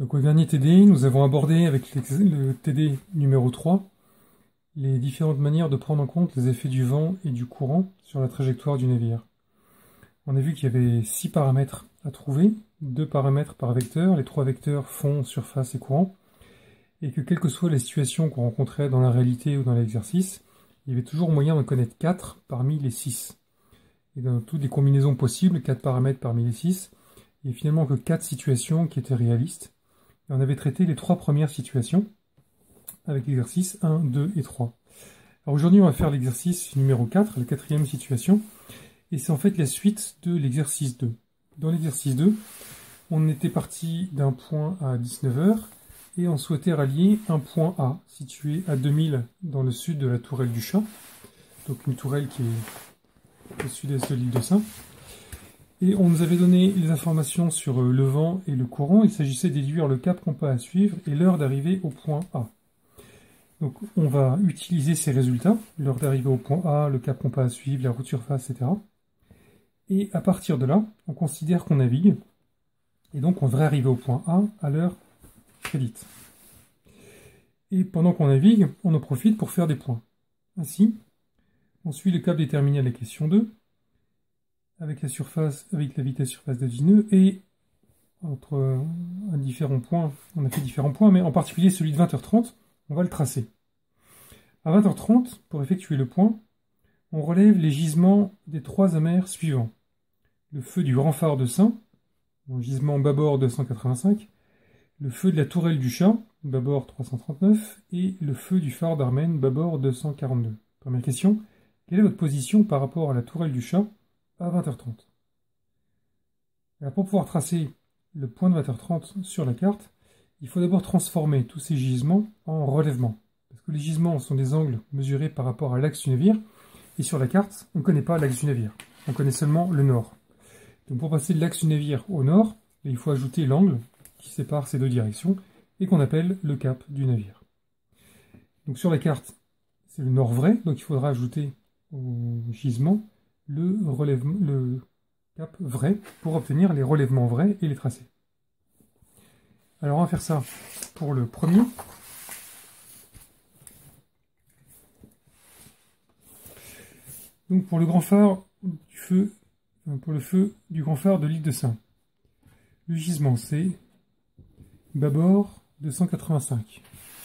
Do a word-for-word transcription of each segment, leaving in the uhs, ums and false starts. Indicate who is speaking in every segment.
Speaker 1: Donc au dernier T D, nous avons abordé avec le T D numéro trois les différentes manières de prendre en compte les effets du vent et du courant sur la trajectoire du navire. On a vu qu'il y avait six paramètres à trouver, deux paramètres par vecteur, les trois vecteurs fond, surface et courant, et que quelles que soient les situations qu'on rencontrait dans la réalité ou dans l'exercice, il y avait toujours moyen d'en connaître quatre parmi les six. Et dans toutes les combinaisons possibles, quatre paramètres parmi les six, il n'y a finalement que quatre situations qui étaient réalistes. Et on avait traité les trois premières situations avec l'exercice un, deux et trois. Alors aujourd'hui, on va faire l'exercice numéro quatre, la quatrième situation, et c'est en fait la suite de l'exercice deux. Dans l'exercice deux, on était parti d'un point à dix-neuf heures, et on souhaitait rallier un point A, situé à deux mille dans le sud de la tourelle du Chat, donc une tourelle qui est au sud-est de l'île de Sein. Et on nous avait donné les informations sur le vent et le courant. Il s'agissait de déduire le cap compas à suivre et l'heure d'arrivée au point A. Donc on va utiliser ces résultats, l'heure d'arrivée au point A, le cap compas à suivre, la route surface, et cetera. Et à partir de là, on considère qu'on navigue. Et donc on devrait arriver au point A à l'heure prédite. Et pendant qu'on navigue, on en profite pour faire des points. Ainsi, on suit le cap déterminé à la question deux, avec la surface, avec la vitesse surface de dix nœuds, et entre euh, différents points, on a fait différents points, mais en particulier celui de vingt heures trente, on va le tracer. À vingt heures trente, pour effectuer le point, on relève les gisements des trois amers suivants. Le feu du grand phare de Sein, gisement bâbord deux cent quatre-vingt-cinq, le feu de la tourelle du Chat, bâbord trois cent trente-neuf, et le feu du phare d'Armen, bâbord deux cent quarante-deux. Première question, quelle est votre position par rapport à la tourelle du Chat à vingt heures trente? Alors pour pouvoir tracer le point de vingt heures trente sur la carte, il faut d'abord transformer tous ces gisements en relèvements. Parce que les gisements sont des angles mesurés par rapport à l'axe du navire, et sur la carte, on ne connaît pas l'axe du navire, on connaît seulement le nord. Donc pour passer de l'axe du navire au nord, il faut ajouter l'angle qui sépare ces deux directions, et qu'on appelle le cap du navire. Donc sur la carte, c'est le nord vrai, donc il faudra ajouter au gisement le, relèvement, le cap vrai pour obtenir les relèvements vrais et les tracer. Alors on va faire ça pour le premier. Donc pour le grand phare du feu, pour le feu du grand phare de l'île de Sein. Le gisement c'est bâbord deux cent quatre-vingt-cinq.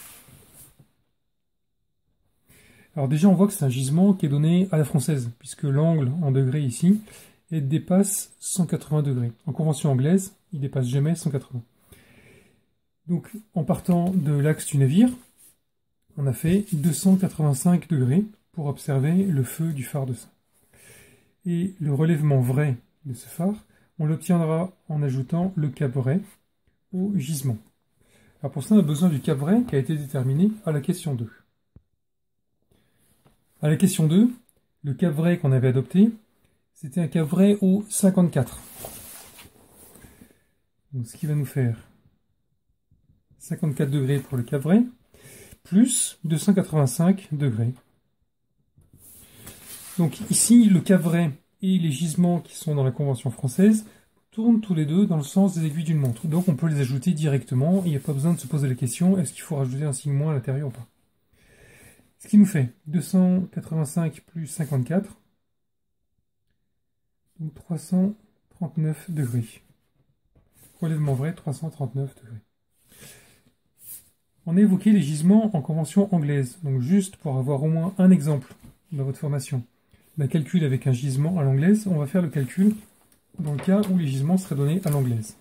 Speaker 1: Alors déjà on voit que c'est un gisement qui est donné à la française, puisque l'angle en degrés ici et dépasse cent quatre-vingts degrés. En convention anglaise, il dépasse jamais cent quatre-vingts. Donc, en partant de l'axe du navire, on a fait deux cent quatre-vingt-cinq degrés pour observer le feu du phare de Sein. Et le relèvement vrai de ce phare, on l'obtiendra en ajoutant le cap vrai au gisement. Alors pour ça, on a besoin du cap vrai qui a été déterminé à la question deux. À la question deux, le cap vrai qu'on avait adopté, c'était un cap vrai au cinquante-quatre. Donc, ce qui va nous faire cinquante-quatre degrés pour le cap vrai, plus deux cent quatre-vingt-cinq degrés. Donc ici, le cap vrai et les gisements qui sont dans la convention française tournent tous les deux dans le sens des aiguilles d'une montre. Donc on peut les ajouter directement, il n'y a pas besoin de se poser la question, est-ce qu'il faut rajouter un signe moins à l'intérieur ou pas. Ce qui nous fait deux cent quatre-vingt-cinq plus cinquante-quatre, donc trois cent trente-neuf degrés. Relèvement vrai, trois cent trente-neuf degrés. On a évoqué les gisements en convention anglaise, donc juste pour avoir au moins un exemple dans votre formation d'un calcul avec un gisement à l'anglaise, on va faire le calcul dans le cas où les gisements seraient donnés à l'anglaise.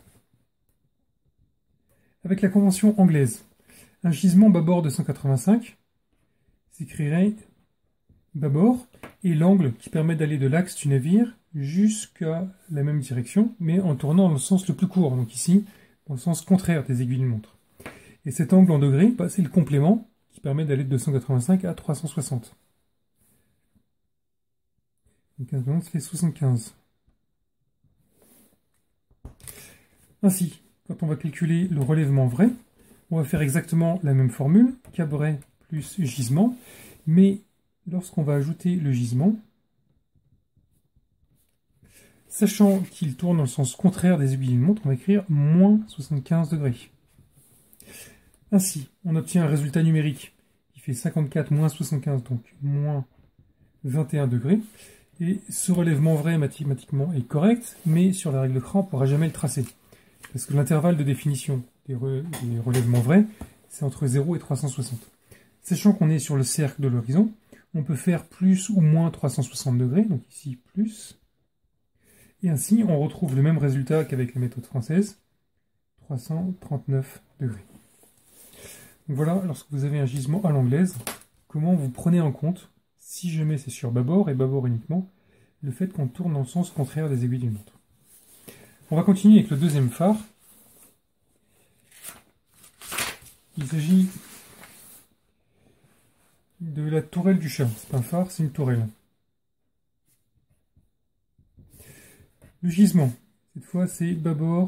Speaker 1: Avec la convention anglaise, un gisement bâbord de cent quatre-vingt-cinq s'écrirait bâbord et l'angle qui permet d'aller de l'axe du navire jusqu'à la même direction, mais en tournant dans le sens le plus court, donc ici, dans le sens contraire des aiguilles d'une montre. Et cet angle en degrés, bah, c'est le complément qui permet d'aller de deux cent quatre-vingt-cinq à trois cent soixante. Donc quinze secondes, ça fait soixante-quinze. Ainsi, quand on va calculer le relèvement vrai, on va faire exactement la même formule, cap vrai plus gisement, mais lorsqu'on va ajouter le gisement, sachant qu'il tourne dans le sens contraire des aiguilles d'une montre, on va écrire moins soixante-quinze degrés. Ainsi, on obtient un résultat numérique qui fait cinquante-quatre moins soixante-quinze, donc moins vingt et un degrés. Et ce relèvement vrai mathématiquement est correct, mais sur la règle Cran, on ne pourra jamais le tracer. Parce que l'intervalle de définition des, re des relèvements vrais, c'est entre zéro et trois cent soixante. Sachant qu'on est sur le cercle de l'horizon, on peut faire plus ou moins trois cent soixante degrés, donc ici plus. Et ainsi, on retrouve le même résultat qu'avec la méthode française, trois cent trente-neuf degrés. Donc voilà, lorsque vous avez un gisement à l'anglaise, comment vous prenez en compte, si jamais c'est sur bâbord, et bâbord uniquement, le fait qu'on tourne dans le sens contraire des aiguilles d'une montre. On va continuer avec le deuxième phare. Il s'agit de la tourelle du chat. C'est pas un phare, c'est une tourelle. Le gisement, cette fois c'est bâbord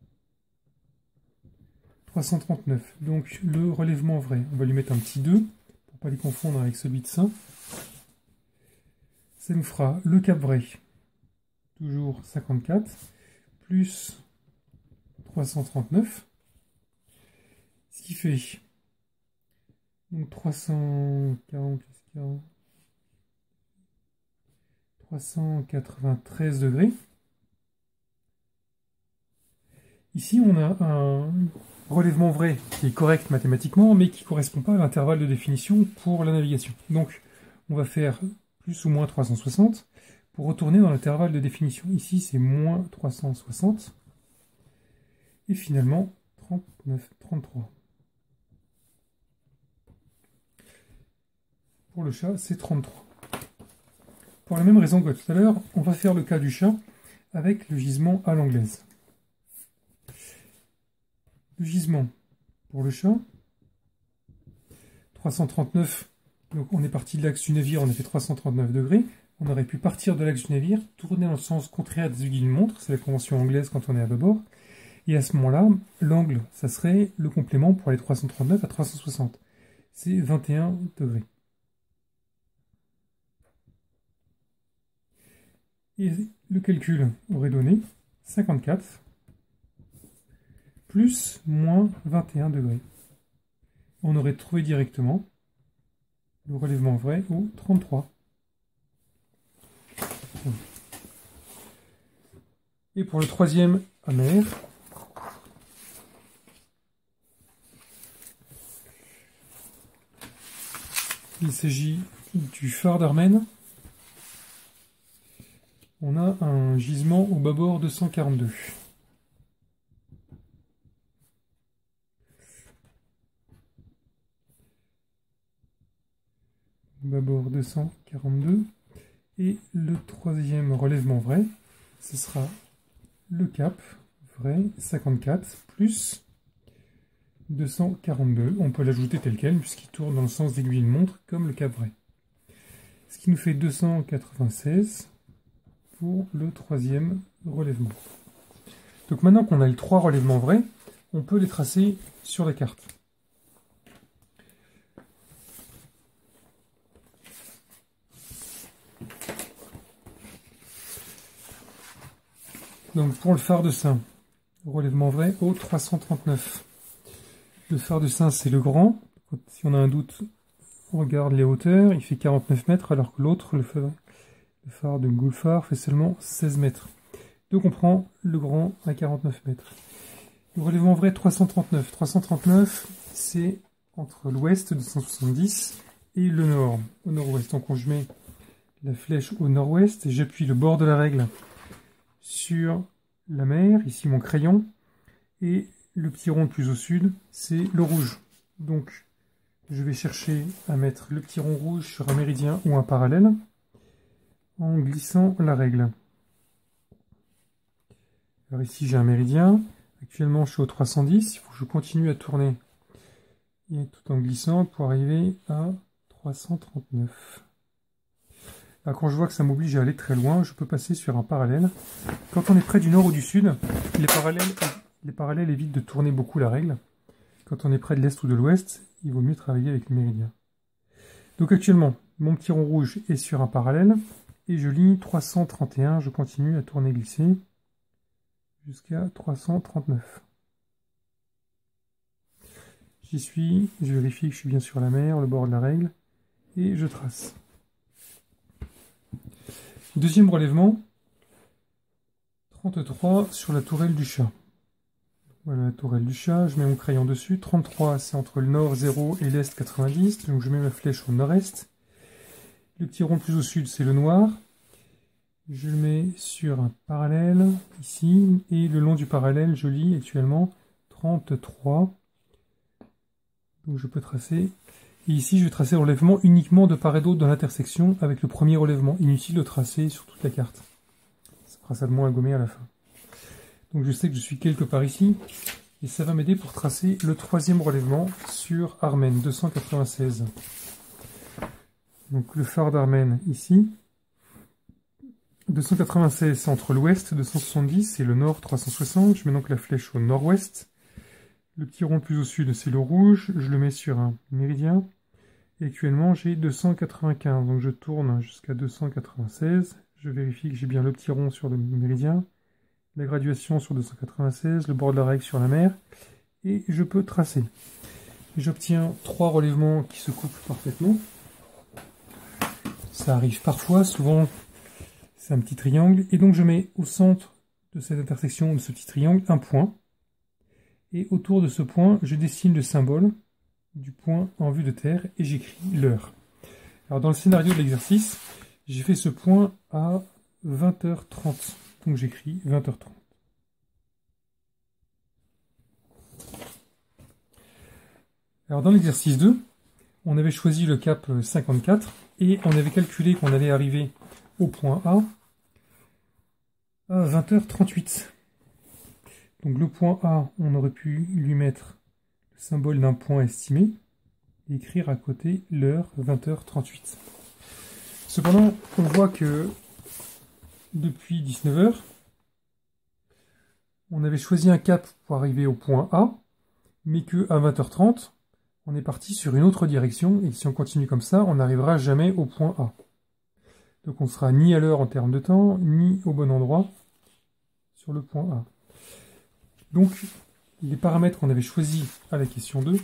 Speaker 1: trois cent trente-neuf. Donc le relèvement vrai, on va lui mettre un petit deux pour ne pas les confondre avec celui de ça. Ça nous fera le cap vrai, toujours cinquante-quatre, plus trois cent trente-neuf. Ce qui fait donc trois cent quarante, trois cent quatre-vingt-treize degrés. Ici, on a un relèvement vrai qui est correct mathématiquement, mais qui ne correspond pas à l'intervalle de définition pour la navigation. Donc, on va faire plus ou moins trois cent soixante pour retourner dans l'intervalle de définition. Ici, c'est moins trois cent soixante. Et finalement, trente-neuf, trente-trois. Pour le chat, c'est trente-trois. Pour la même raison que tout à l'heure, on va faire le cas du chat avec le gisement à l'anglaise. Le gisement pour le chat, trois cent trente-neuf, donc on est parti de l'axe du navire, on a fait trois cent trente-neuf degrés. On aurait pu partir de l'axe du navire, tourner dans le sens contraire des aiguilles d'une montre, c'est la convention anglaise quand on est à bâbord. Et à ce moment-là, l'angle, ça serait le complément pour aller trois cent trente-neuf à trois cent soixante. C'est vingt et un degrés. Et le calcul aurait donné cinquante-quatre plus moins vingt et un degrés. On aurait trouvé directement le relèvement vrai au trente-trois. Et pour le troisième amer, il s'agit du phare d'Armen. On a un gisement au bâbord deux cent quarante-deux. Bâbord deux cent quarante-deux. Et le troisième relèvement vrai, ce sera le cap vrai cinquante-quatre plus deux cent quarante-deux. On peut l'ajouter tel quel puisqu'il tourne dans le sens d'aiguille d'une montre comme le cap vrai. Ce qui nous fait deux cent quatre-vingt-seize pour le troisième relèvement. Donc maintenant qu'on a les trois relèvements vrais, on peut les tracer sur la carte. Donc pour le phare de Saint, relèvement vrai au trois cent trente-neuf. Le phare de Saint, c'est le grand. Si on a un doute, on regarde les hauteurs. Il fait quarante-neuf mètres, alors que l'autre, le phare, le phare de Goulfard, fait seulement seize mètres. Donc on prend le grand à quarante-neuf mètres. Le relèvement vrai trois cent trente-neuf. trois cent trente-neuf, c'est entre l'ouest deux cent soixante-dix et le nord, au nord-ouest. Donc je mets la flèche au nord-ouest et j'appuie le bord de la règle sur la mer, ici mon crayon, et le petit rond le plus au sud, c'est le rouge. Donc je vais chercher à mettre le petit rond rouge sur un méridien ou un parallèle en glissant la règle. Alors ici j'ai un méridien, actuellement je suis au trois cent dix, il faut que je continue à tourner et tout en glissant pour arriver à trois cent trente-neuf. Là, quand je vois que ça m'oblige à aller très loin, je peux passer sur un parallèle. Quand on est près du nord ou du sud, les parallèles, les parallèles évitent de tourner beaucoup la règle. Quand on est près de l'est ou de l'ouest, il vaut mieux travailler avec le méridien. Donc actuellement, mon petit rond rouge est sur un parallèle, et je ligne trois cent trente et un, je continue à tourner glisser jusqu'à trois cent trente-neuf. J'y suis, je vérifie que je suis bien sur la mer, le bord de la règle, et je trace. Deuxième relèvement, trente-trois sur la tourelle du chat. Voilà la tourelle du chat, je mets mon crayon dessus. trente-trois, c'est entre le nord zéro et l'est quatre-vingt-dix, donc je mets ma flèche au nord-est. Le petit rond plus au sud, c'est le noir. Je le mets sur un parallèle, ici, et le long du parallèle, je lis actuellement trente-trois. Donc je peux tracer. Et ici, je vais tracer le relèvement uniquement de part et d'autre dans l'intersection avec le premier relèvement. Inutile de tracer sur toute la carte. Ça fera ça de moins à gommer à la fin. Donc je sais que je suis quelque part ici. Et ça va m'aider pour tracer le troisième relèvement sur Armen, deux cent quatre-vingt-seize. Donc le phare d'Armen ici. deux cent quatre-vingt-seize, c'est entre l'ouest, deux cent soixante-dix, et le nord, trois cent soixante. Je mets donc la flèche au nord-ouest. Le petit rond plus au sud, c'est le rouge. Je le mets sur un méridien. Et actuellement, j'ai deux cent quatre-vingt-quinze. Donc je tourne jusqu'à deux cent quatre-vingt-seize. Je vérifie que j'ai bien le petit rond sur le méridien. La graduation sur deux cent quatre-vingt-seize. Le bord de la règle sur la mer. Et je peux tracer. J'obtiens trois relèvements qui se coupent parfaitement. Ça arrive parfois, souvent c'est un petit triangle. Et donc je mets au centre de cette intersection, de ce petit triangle, un point. Et autour de ce point, je dessine le symbole du point en vue de terre et j'écris l'heure. Alors dans le scénario de l'exercice, j'ai fait ce point à vingt heures trente. Donc j'écris vingt heures trente. Alors dans l'exercice deux, on avait choisi le cap cinquante-quatre et on avait calculé qu'on allait arriver au point A à vingt heures trente-huit. Donc le point A, on aurait pu lui mettre le symbole d'un point estimé et écrire à côté l'heure vingt heures trente-huit. Cependant, on voit que depuis dix-neuf heures, on avait choisi un cap pour arriver au point A, mais qu'à vingt heures trente, on est parti sur une autre direction, et si on continue comme ça, on n'arrivera jamais au point A. Donc on ne sera ni à l'heure en termes de temps, ni au bon endroit sur le point A. Donc, les paramètres qu'on avait choisis à la question deux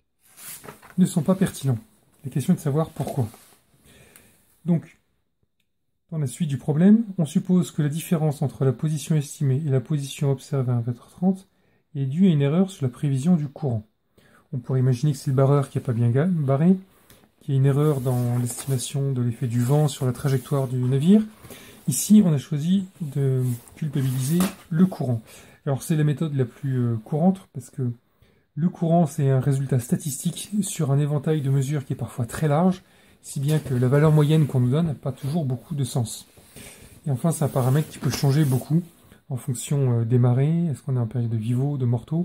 Speaker 1: ne sont pas pertinents. La question est de savoir pourquoi. Donc, dans la suite du problème, on suppose que la différence entre la position estimée et la position observée à vingt heures trente est due à une erreur sur la prévision du courant. On pourrait imaginer que c'est le barreur qui n'est pas bien barré, qu'il y a une erreur dans l'estimation de l'effet du vent sur la trajectoire du navire. Ici, on a choisi de culpabiliser le courant. Alors c'est la méthode la plus euh, courante, parce que le courant c'est un résultat statistique sur un éventail de mesures qui est parfois très large, si bien que la valeur moyenne qu'on nous donne n'a pas toujours beaucoup de sens. Et enfin c'est un paramètre qui peut changer beaucoup en fonction euh, des marées, est-ce qu'on est en période de Vivo, de Morteau,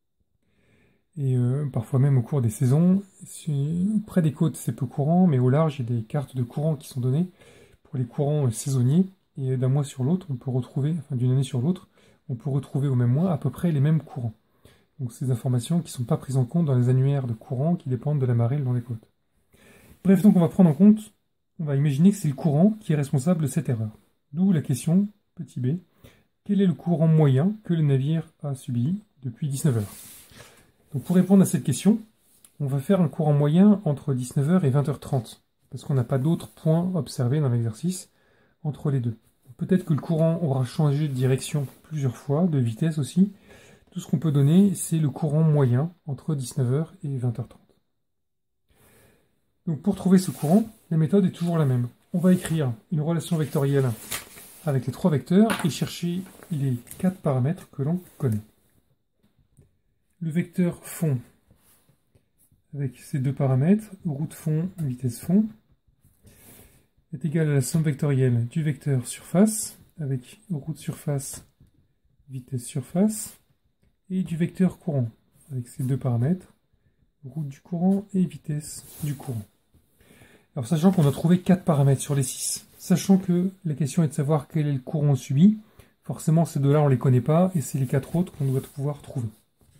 Speaker 1: et euh, parfois même au cours des saisons. Près des côtes c'est peu courant, mais au large il y a des cartes de courant qui sont données pour les courants euh, saisonniers, et d'un mois sur l'autre on peut retrouver, enfin d'une année sur l'autre, on peut retrouver au même mois à peu près les mêmes courants. Donc ces informations qui ne sont pas prises en compte dans les annuaires de courant qui dépendent de la marée le long des côtes. Bref, donc on va prendre en compte, on va imaginer que c'est le courant qui est responsable de cette erreur. D'où la question, petit b, quel est le courant moyen que le navire a subi depuis dix-neuf heures? Donc pour répondre à cette question, on va faire un courant moyen entre dix-neuf heures et vingt heures trente, parce qu'on n'a pas d'autres points observés dans l'exercice entre les deux. Peut-être que le courant aura changé de direction plusieurs fois, de vitesse aussi. Tout ce qu'on peut donner, c'est le courant moyen entre dix-neuf heures et vingt heures trente. Donc pour trouver ce courant, la méthode est toujours la même. On va écrire une relation vectorielle avec les trois vecteurs et chercher les quatre paramètres que l'on connaît. Le vecteur fond, avec ces deux paramètres, route fond, vitesse fond, est égal à la somme vectorielle du vecteur surface, avec route surface, vitesse surface, et du vecteur courant, avec ces deux paramètres, route du courant et vitesse du courant. Alors sachant qu'on a trouvé quatre paramètres sur les six, sachant que la question est de savoir quel est le courant subi, forcément ces deux-là on ne les connaît pas, et c'est les quatre autres qu'on doit pouvoir trouver.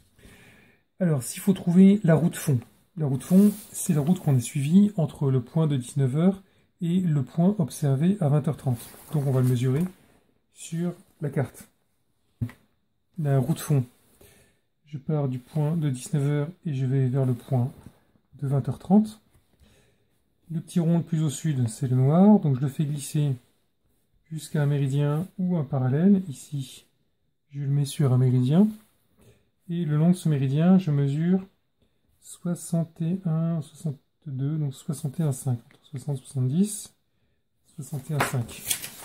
Speaker 1: Alors s'il faut trouver la route fond, la route fond c'est la route qu'on a suivie entre le point de dix-neuf heures et le point observé à vingt heures trente. Donc on va le mesurer sur la carte. La route fond. je pars du point de dix-neuf heures et je vais vers le point de vingt heures trente. Le petit rond le plus au sud, c'est le noir, donc je le fais glisser jusqu'à un méridien ou un parallèle. Ici, je le mets sur un méridien. Et le long de ce méridien, je mesure soixante et un, soixante-deux, donc soixante et un virgule cinq. Entre soixante et soixante-dix, soixante et un virgule cinq.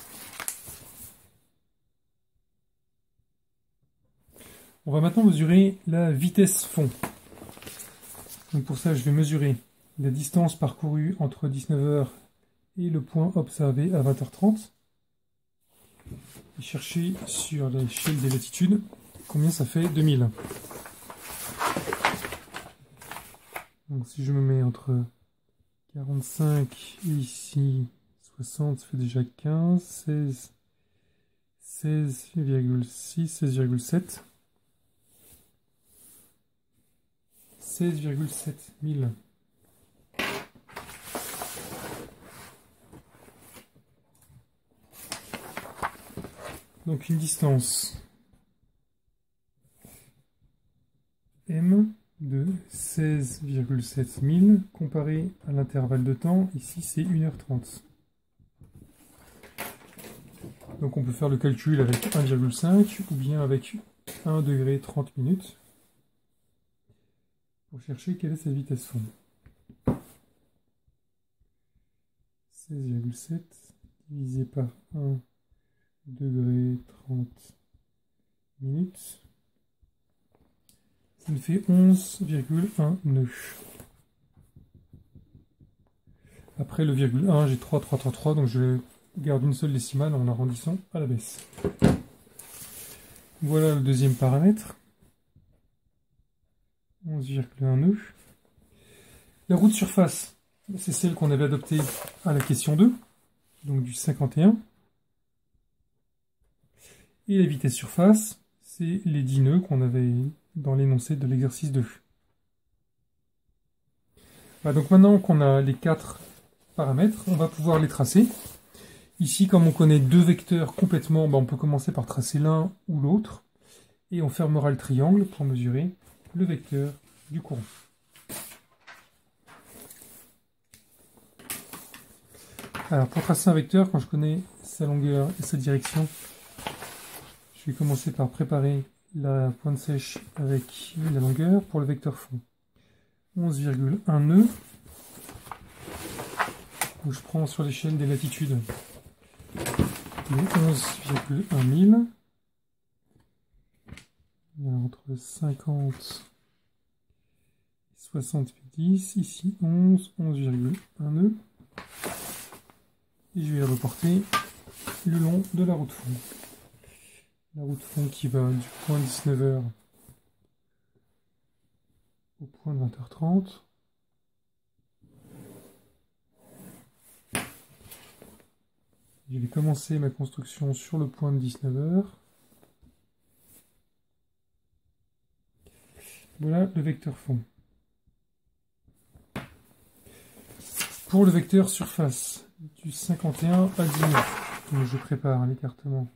Speaker 1: On va maintenant mesurer la vitesse fond. Donc pour ça, je vais mesurer la distance parcourue entre dix-neuf heures et le point observé à vingt heures trente. Et chercher sur l'échelle des latitudes combien ça fait deux mille. Donc si je me mets entre quarante-cinq et ici soixante, ça fait déjà quinze, seize, seize virgule six, seize virgule sept. seize virgule sept mille. Donc une distance M de seize virgule sept mille comparé à l'intervalle de temps, ici c'est une heure trente. Donc on peut faire le calcul avec un virgule cinq ou bien avec un degré trente minutes pour chercher quelle est sa vitesse fond. seize virgule sept divisé par un degré trente minutes, ça me fait onze virgule un nœuds. Après le virgule un, j'ai trois, trois, trois, trois, donc je garde une seule décimale en arrondissant à la baisse. Voilà le deuxième paramètre. onze virgule un nœuds. La roue de surface, c'est celle qu'on avait adoptée à la question deux, donc du cinquante et un. Et la vitesse surface, c'est les dix nœuds qu'on avait dans l'énoncé de l'exercice deux. Voilà, donc maintenant qu'on a les quatre paramètres, on va pouvoir les tracer. Ici, comme on connaît deux vecteurs complètement, ben on peut commencer par tracer l'un ou l'autre. Et on fermera le triangle pour mesurer le vecteur du courant. Alors pour tracer un vecteur, quand je connais sa longueur et sa direction, je vais commencer par préparer la pointe sèche avec la longueur pour le vecteur fond. onze virgule un nœuds. Je prends sur l'échelle des latitudes onze virgule un mille. Entre cinquante et soixante-dix, ici onze, onze virgule un nœuds. Et je vais reporter le long de la roue de fond. La roue de fond qui va du point dix-neuf heures au point de vingt heures trente. Je vais commencer ma construction sur le point de dix-neuf heures. Voilà le vecteur fond. Pour le vecteur surface, du cinquante et un à dix mille. Donc je prépare l'écartement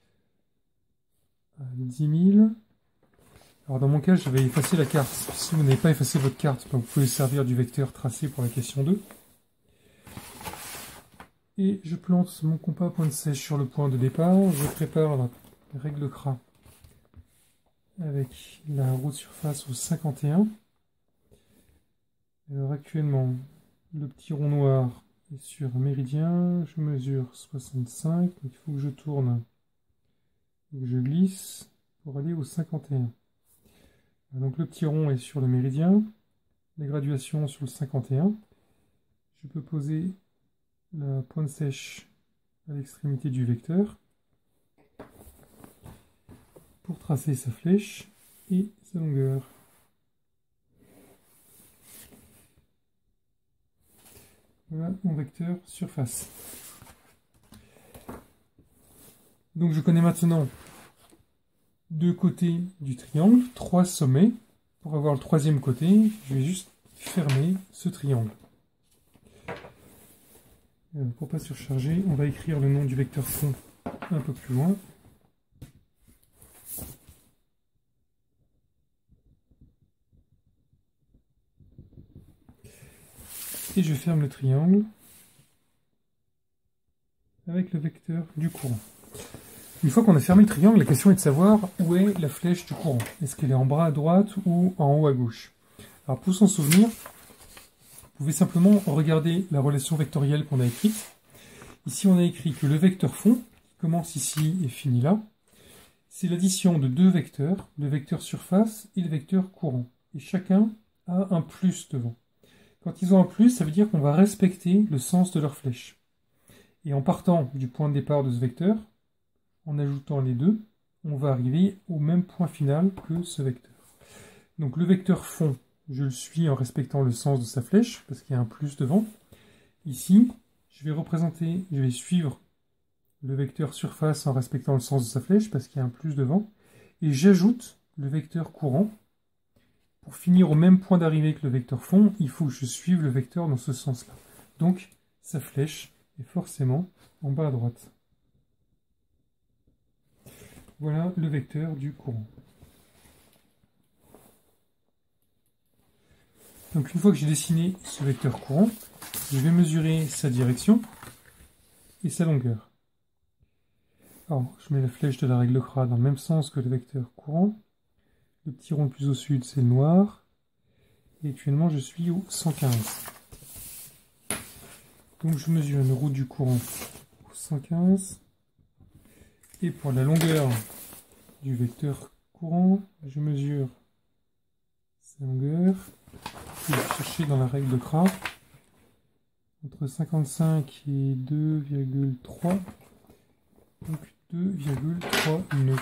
Speaker 1: à dix mille. Alors dans mon cas, je vais effacer la carte. Si vous n'avez pas effacé votre carte, vous pouvez servir du vecteur tracé pour la question deux. Et je plante mon compas pointe sèche sur le point de départ. Je prépare la règle Cras avec la roue de surface au cinquante et un. Alors actuellement, le petit rond noir est sur un méridien. Je mesure soixante-cinq. Donc il faut que je tourne et que je glisse pour aller au cinquante et un. Donc le petit rond est sur le méridien. Les graduations sur le cinquante et un. Je peux poser la pointe sèche à l'extrémité du vecteur pour tracer sa flèche et sa longueur. Voilà mon vecteur surface. Donc je connais maintenant deux côtés du triangle, trois sommets. Pour avoir le troisième côté, je vais juste fermer ce triangle. Pour ne pas surcharger, on va écrire le nom du vecteur fond un peu plus loin. Et je ferme le triangle avec le vecteur du courant. Une fois qu'on a fermé le triangle, la question est de savoir où est la flèche du courant. Est-ce qu'elle est en bas à droite ou en haut à gauche? Alors pour s'en souvenir, vous pouvez simplement regarder la relation vectorielle qu'on a écrite. Ici on a écrit que le vecteur fond, qui commence ici et finit là, c'est l'addition de deux vecteurs, le vecteur surface et le vecteur courant. Et chacun a un plus devant. Quand ils ont un plus, ça veut dire qu'on va respecter le sens de leur flèche. Et en partant du point de départ de ce vecteur, en ajoutant les deux, on va arriver au même point final que ce vecteur. Donc le vecteur fond, je le suis en respectant le sens de sa flèche, parce qu'il y a un plus devant. Ici, je vais représenter, je vais suivre le vecteur surface en respectant le sens de sa flèche, parce qu'il y a un plus devant. Et j'ajoute le vecteur courant. Pour finir au même point d'arrivée que le vecteur fond, il faut que je suive le vecteur dans ce sens-là. Donc, sa flèche est forcément en bas à droite. Voilà le vecteur du courant. Donc une fois que j'ai dessiné ce vecteur courant, je vais mesurer sa direction et sa longueur. Alors, je mets la flèche de la règle CRA dans le même sens que le vecteur courant. Le petit rond le plus au sud, c'est le noir. Et actuellement, je suis au cent quinze. Donc je mesure une roue du courant au cent quinze. Et pour la longueur du vecteur courant, je mesure sa longueur. Je vais chercher dans la règle de CRA entre cinquante-cinq et deux virgule trois. Donc deux virgule trois nœuds.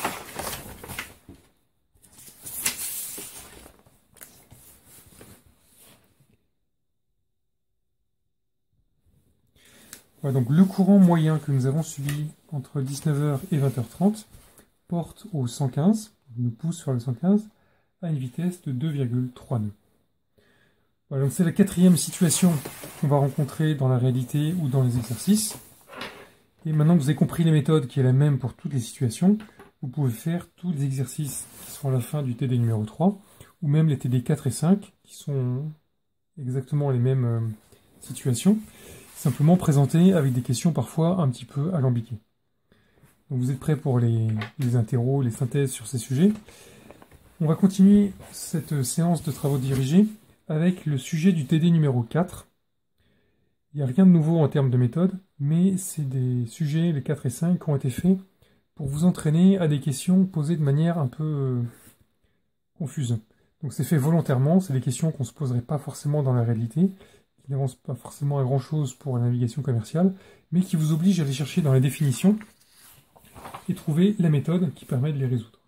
Speaker 1: Voilà, donc le courant moyen que nous avons subi entre dix-neuf heures et vingt heures trente porte au cent quinze, nous pousse sur le cent quinze, à une vitesse de deux virgule trois nœuds. Voilà, donc c'est la quatrième situation qu'on va rencontrer dans la réalité ou dans les exercices. Et maintenant que vous avez compris les méthodes qui est la même pour toutes les situations, vous pouvez faire tous les exercices qui sont à la fin du T D numéro trois, ou même les T D quatre et cinq, qui sont exactement les mêmes euh, situations, simplement présentées avec des questions parfois un petit peu alambiquées. Donc vous êtes prêts pour les, les interros, les synthèses sur ces sujets. On va continuer cette séance de travaux dirigés avec le sujet du T D numéro quatre. Il n'y a rien de nouveau en termes de méthode, mais c'est des sujets, les quatre et cinq, qui ont été faits pour vous entraîner à des questions posées de manière un peu euh, confuse. Donc c'est fait volontairement, c'est des questions qu'on ne se poserait pas forcément dans la réalité, qui n'avancent pas forcément à grand chose pour la navigation commerciale, mais qui vous obligent à aller chercher dans les définitions et trouver la méthode qui permet de les résoudre.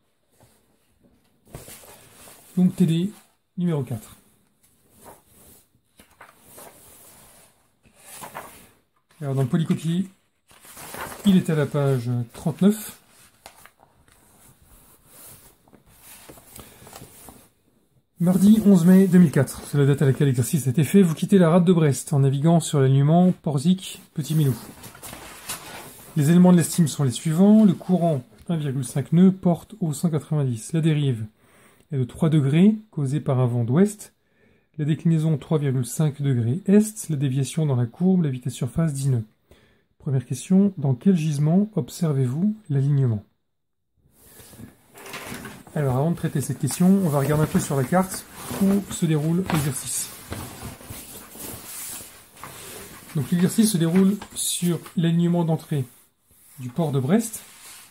Speaker 1: Donc T D numéro quatre. Alors dans le polycopier, il est à la page trente-neuf. Mardi onze mai deux mille quatre, c'est la date à laquelle l'exercice a été fait. Vous quittez la rade de Brest en naviguant sur l'alignement Porzic-Petit Milou. Les éléments de l'estime sont les suivants. Le courant un virgule cinq nœuds porte au cent quatre-vingt-dix. La dérive est de trois degrés, causée par un vent d'ouest. La déclinaison trois virgule cinq degrés est, la déviation dans la courbe, la vitesse surface dix nœuds. Première question, dans quel gisement observez-vous l'alignement? Alors avant de traiter cette question, on va regarder un peu sur la carte où se déroule l'exercice. Donc l'exercice se déroule sur l'alignement d'entrée du port de Brest.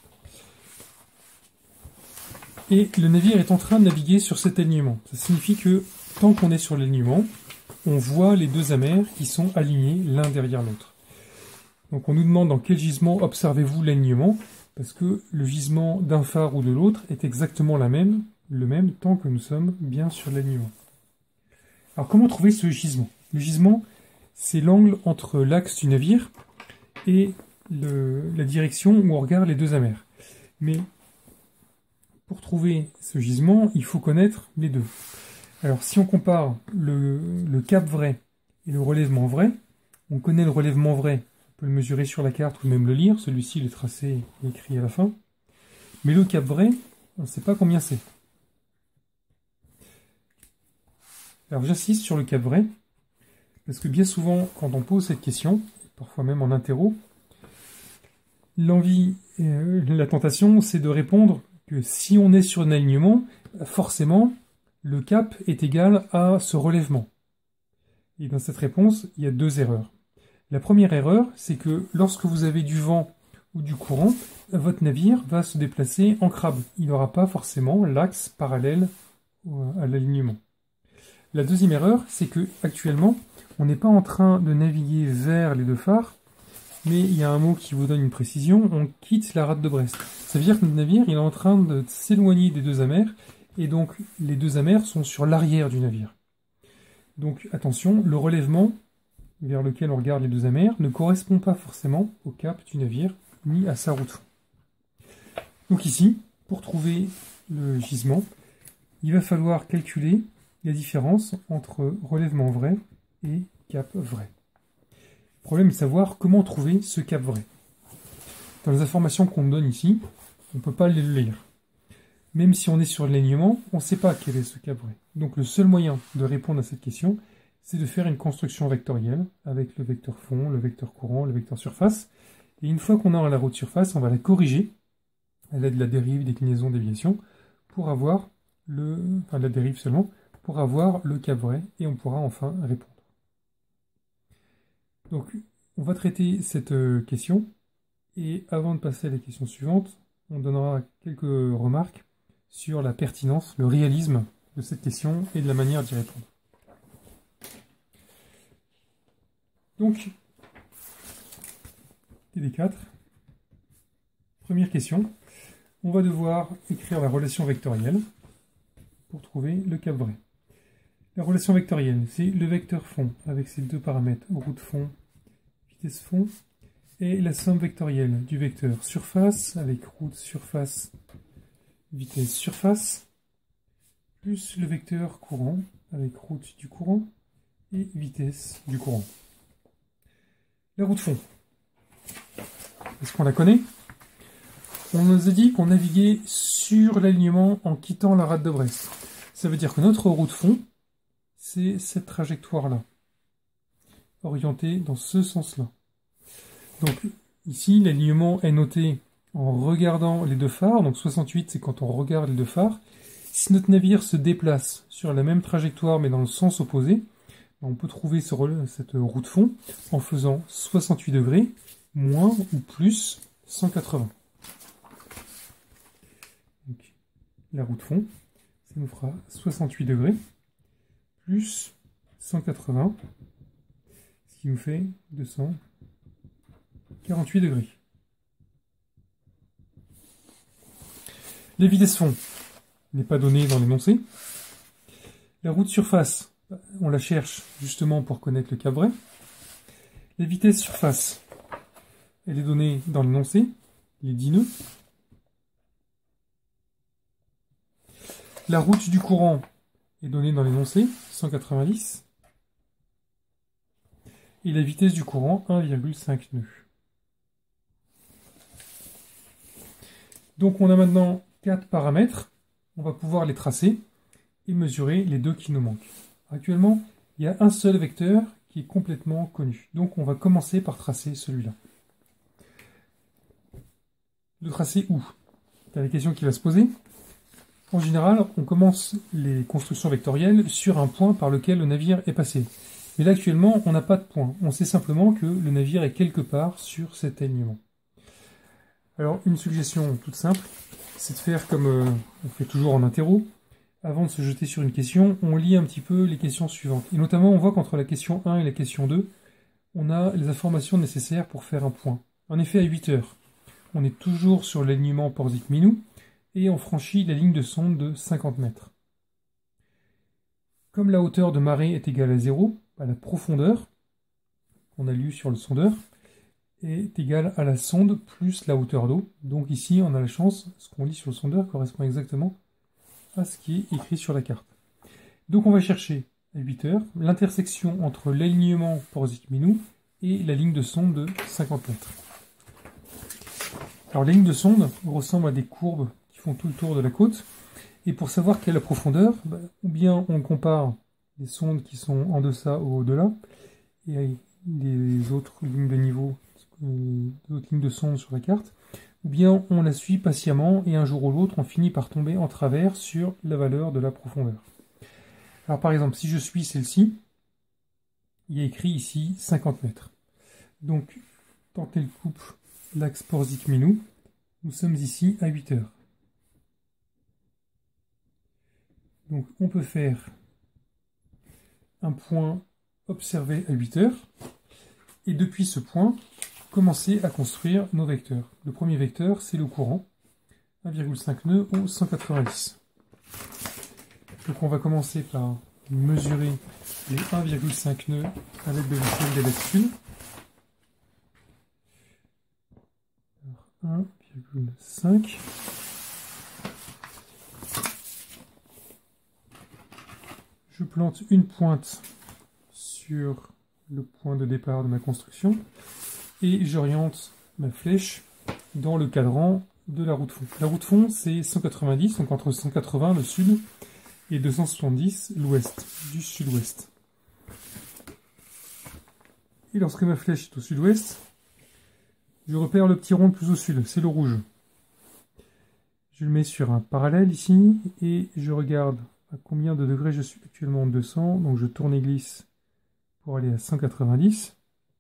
Speaker 1: Et le navire est en train de naviguer sur cet alignement. Ça signifie que tant qu'on est sur l'alignement, on voit les deux amers qui sont alignés l'un derrière l'autre. Donc on nous demande dans quel gisement observez-vous l'alignement, parce que le gisement d'un phare ou de l'autre est exactement la même, le même tant que nous sommes bien sur l'alignement. Alors comment trouver ce gisement? Le gisement, c'est l'angle entre l'axe du navire et le, la direction où on regarde les deux amers. Mais pour trouver ce gisement, il faut connaître les deux. Alors si on compare le, le cap vrai et le relèvement vrai, on connaît le relèvement vrai, on peut le mesurer sur la carte ou même le lire, celui-ci il est tracé et écrit à la fin. Mais le cap vrai, on ne sait pas combien c'est. Alors j'insiste sur le cap vrai, Parce que bien souvent, quand on pose cette question, parfois même en interro, l'envie, euh, la tentation, c'est de répondre que si on est sur un alignement, forcément, le cap est égal à ce relèvement. Et dans cette réponse, il y a deux erreurs. La première erreur, c'est que lorsque vous avez du vent ou du courant, votre navire va se déplacer en crabe. Il n'aura pas forcément l'axe parallèle à l'alignement. La deuxième erreur, c'est que actuellement, on n'est pas en train de naviguer vers les deux phares, mais il y a un mot qui vous donne une précision, on quitte la rade de Brest. Ça veut dire que notre navire il est en train de s'éloigner des deux amers, et donc les deux amers sont sur l'arrière du navire. Donc attention, le relèvement vers lequel on regarde les deux amers ne correspond pas forcément au cap du navire, ni à sa route fond. Donc ici, pour trouver le gisement, il va falloir calculer la différence entre relèvement vrai et cap vrai. Le problème est de savoir comment trouver ce cap vrai. Dans les informations qu'on donne ici, on ne peut pas les lire. Même si on est sur l'alignement, on ne sait pas quel est ce cap vrai. Donc le seul moyen de répondre à cette question, c'est de faire une construction vectorielle avec le vecteur fond, le vecteur courant, le vecteur surface. Et une fois qu'on a la route surface, on va la corriger à l'aide de la dérive, déclinaison, déviation, pour avoir le, enfin la dérive seulement, pour avoir le cap vrai, et on pourra enfin répondre. Donc, on va traiter cette question, et avant de passer à la question suivante, on donnera quelques remarques sur la pertinence, le réalisme de cette question et de la manière d'y répondre. Donc, T D quatre, première question, on va devoir écrire la relation vectorielle pour trouver le cap vrai. La relation vectorielle, c'est le vecteur fond avec ses deux paramètres, route fond, vitesse fond, et la somme vectorielle du vecteur surface avec route surface, vitesse surface, plus le vecteur courant avec route du courant et vitesse du courant. La route fond, est-ce qu'on la connaît? On nous a dit qu'on naviguait sur l'alignement en quittant la rade de Brest. Ça veut dire que notre route fond, c'est cette trajectoire-là, orientée dans ce sens-là. Donc ici, l'alignement est noté en regardant les deux phares. Donc soixante-huit, c'est quand on regarde les deux phares. Si notre navire se déplace sur la même trajectoire, mais dans le sens opposé, on peut trouver ce, cette route fond en faisant soixante-huit degrés, moins ou plus cent quatre-vingts. Donc, la route fond, ça nous fera soixante-huit degrés, plus cent quatre-vingts, ce qui nous fait deux cent quarante-huit degrés. La vitesse fond n'est pas donnée dans l'énoncé. La route surface, on la cherche justement pour connaître le cap vrai. La vitesse surface, elle est donnée dans l'énoncé, les dix nœuds. La route du courant est donnée dans l'énoncé, cent quatre-vingt-dix. Et la vitesse du courant, un virgule cinq nœuds. Donc on a maintenant quatre paramètres. On va pouvoir les tracer et mesurer les deux qui nous manquent. Actuellement, il y a un seul vecteur qui est complètement connu. Donc on va commencer par tracer celui-là. Le tracer où? C'est la question qui va se poser. En général, on commence les constructions vectorielles sur un point par lequel le navire est passé. Mais là, actuellement, on n'a pas de point. On sait simplement que le navire est quelque part sur cet alignement. Alors, une suggestion toute simple, c'est de faire comme euh, on fait toujours en interro. Avant de se jeter sur une question, on lit un petit peu les questions suivantes. Et notamment, on voit qu'entre la question un et la question deux, on a les informations nécessaires pour faire un point. En effet, à huit heures, on est toujours sur l'alignement Porzic-Minou, et on franchit la ligne de sonde de cinquante mètres. Comme la hauteur de marée est égale à zéro, la profondeur, qu'on a lu sur le sondeur, est égale à la sonde plus la hauteur d'eau. Donc ici, on a la chance, ce qu'on lit sur le sondeur correspond exactement à ce qui est écrit sur la carte. Donc on va chercher à huit heures l'intersection entre l'alignement Porzic-Minou et la ligne de sonde de cinquante mètres. Alors la ligne de sonde ressemble à des courbes qui font tout le tour de la côte. Et pour savoir quelle est la profondeur, bah, ou bien on compare les sondes qui sont en deçà ou au-delà, et les autres lignes de niveau, les autres lignes de sonde sur la carte, ou bien on la suit patiemment et un jour ou l'autre on finit par tomber en travers sur la valeur de la profondeur. Alors par exemple, si je suis celle-ci, il y a écrit ici cinquante mètres. Donc, tant qu'elle coupe l'axe Porzic-Menou, nous sommes ici à huit heures. Donc on peut faire un point observé à huit heures, et depuis ce point, commencer à construire nos vecteurs. Le premier vecteur, c'est le courant, un virgule cinq nœuds au cent quatre-vingt-dix. Donc on va commencer par mesurer les un virgule cinq nœuds avec de l'échelle des latitudes. un virgule cinq. Je plante une pointe sur le point de départ de ma construction et j'oriente ma flèche dans le cadran de la roue de fond. La roue de fond, c'est cent quatre-vingt-dix, donc entre cent quatre-vingts le sud et deux cent soixante-dix l'ouest, du sud-ouest. Et lorsque ma flèche est au sud-ouest, je repère le petit rond le plus au sud, c'est le rouge. Je le mets sur un parallèle ici et je regarde à combien de degrés je suis actuellement, deux cents, donc je tourne et glisse pour aller à cent quatre-vingt-dix.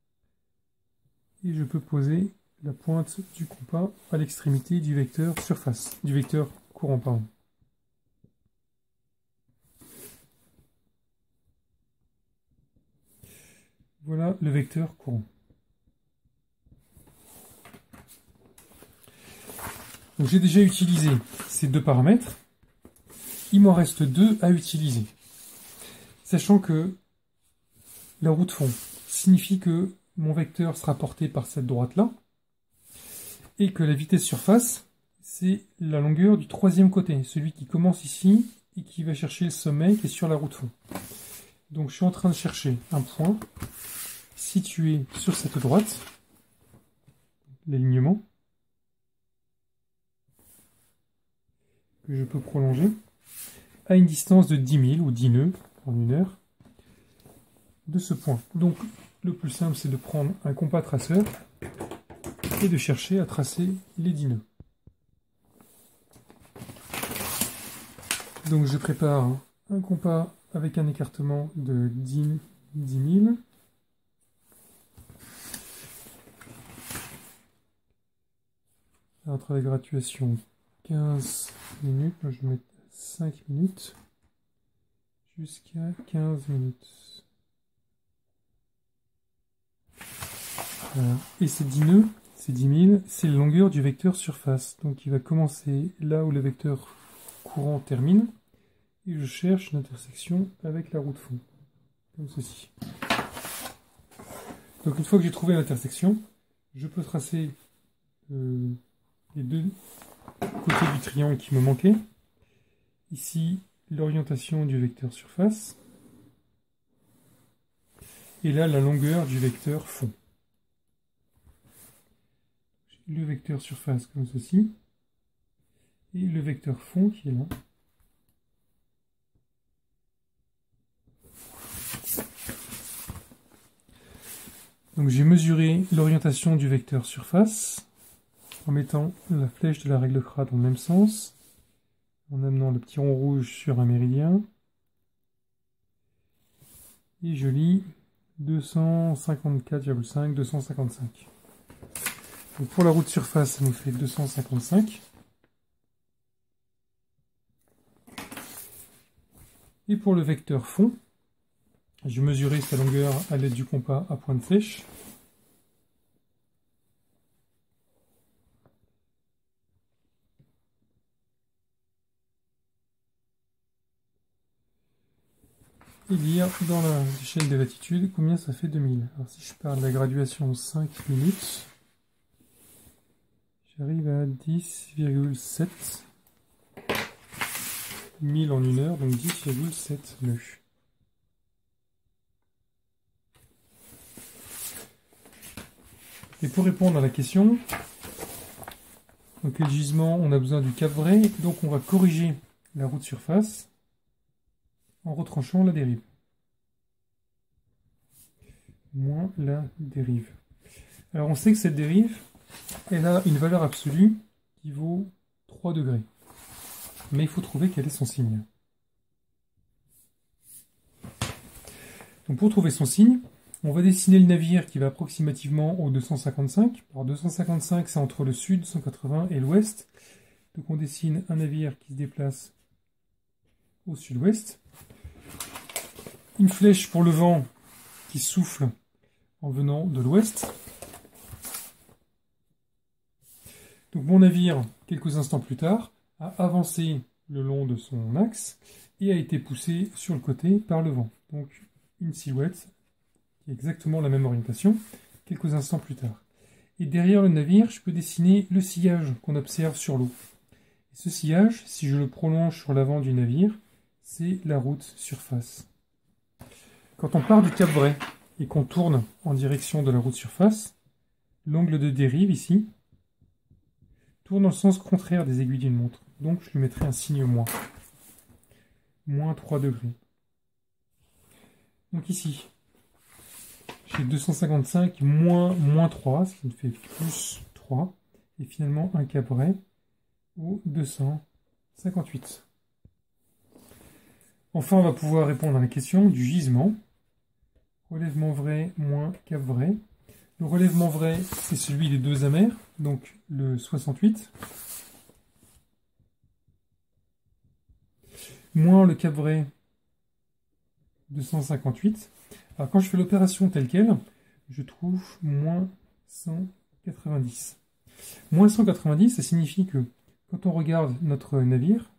Speaker 1: Et je peux poser la pointe du compas à l'extrémité du vecteur surface, du vecteur courant, pardon. Voilà le vecteur courant. J'ai déjà utilisé ces deux paramètres. Il m'en reste deux à utiliser. Sachant que la roue de fond signifie que mon vecteur sera porté par cette droite-là, et que la vitesse surface, c'est la longueur du troisième côté, celui qui commence ici et qui va chercher le sommet qui est sur la roue de fond. Donc je suis en train de chercher un point situé sur cette droite, l'alignement, que je peux prolonger, à une distance de dix mille ou dix nœuds en une heure de ce point. Donc le plus simple, c'est de prendre un compas traceur et de chercher à tracer les dix nœuds. Donc je prépare un compas avec un écartement de dix mille. Un travail de graduation quinze minutes, moi je vais mettre cinq minutes jusqu'à quinze minutes. Voilà. Et ces dix nœuds, ces dix mille, c'est la longueur du vecteur surface. Donc il va commencer là où le vecteur courant termine, et je cherche une intersection avec la roue de fond, comme ceci. Donc une fois que j'ai trouvé l'intersection, je peux tracer euh, les deux côtés du triangle qui me manquaient. Ici, l'orientation du vecteur surface, et là la longueur du vecteur fond. Le vecteur surface comme ceci, et le vecteur fond qui est là. Donc j'ai mesuré l'orientation du vecteur surface en mettant la flèche de la règle Kra dans le même sens, en amenant le petit rond rouge sur un méridien, et je lis deux cent cinquante-quatre virgule cinq, deux cent cinquante-cinq. Donc pour la roue de surface, ça nous fait deux cent cinquante-cinq. Et pour le vecteur fond, j'ai mesuré sa longueur à l'aide du compas à pointe sèche. Et lire dans l'échelle des latitudes combien ça fait deux mille. Alors si je parle de la graduation cinq minutes, j'arrive à dix virgule sept mille en une heure, donc dix virgule sept nœuds. Et pour répondre à la question, donc quel gisement on a besoin du cap vrai, donc on va corriger la roue de surface en retranchant la dérive. moins la dérive. Alors on sait que cette dérive, elle a une valeur absolue qui vaut trois degrés. Mais il faut trouver quel est son signe. Donc pour trouver son signe, on va dessiner le navire qui va approximativement au deux cent cinquante-cinq. Alors deux cent cinquante-cinq, c'est entre le sud, cent quatre-vingts, et l'ouest. Donc on dessine un navire qui se déplace au sud-ouest. Une flèche pour le vent qui souffle en venant de l'ouest. Donc mon navire, quelques instants plus tard, a avancé le long de son axe et a été poussé sur le côté par le vent. Donc une silhouette qui a exactement la même orientation quelques instants plus tard. Et derrière le navire, je peux dessiner le sillage qu'on observe sur l'eau. Ce sillage, si je le prolonge sur l'avant du navire, c'est la route surface. Quand on part du Cap Vray et qu'on tourne en direction de la route surface, l'angle de dérive ici tourne dans le sens contraire des aiguilles d'une montre. Donc je lui mettrai un signe moins. Moins trois degrés. Donc ici, j'ai deux cent cinquante-cinq moins, moins trois, ce qui me fait plus trois. Et finalement un Cap Vray au deux cent cinquante-huit. Enfin, on va pouvoir répondre à la question du gisement. Relèvement vrai moins Cap Vray. Le relèvement vrai, c'est celui des deux amers, donc le soixante-huit. Moins le Cap Vray, deux cent cinquante-huit. Alors quand je fais l'opération telle qu'elle, je trouve moins cent quatre-vingt-dix. Moins cent quatre-vingt-dix, ça signifie que quand on regarde notre navire,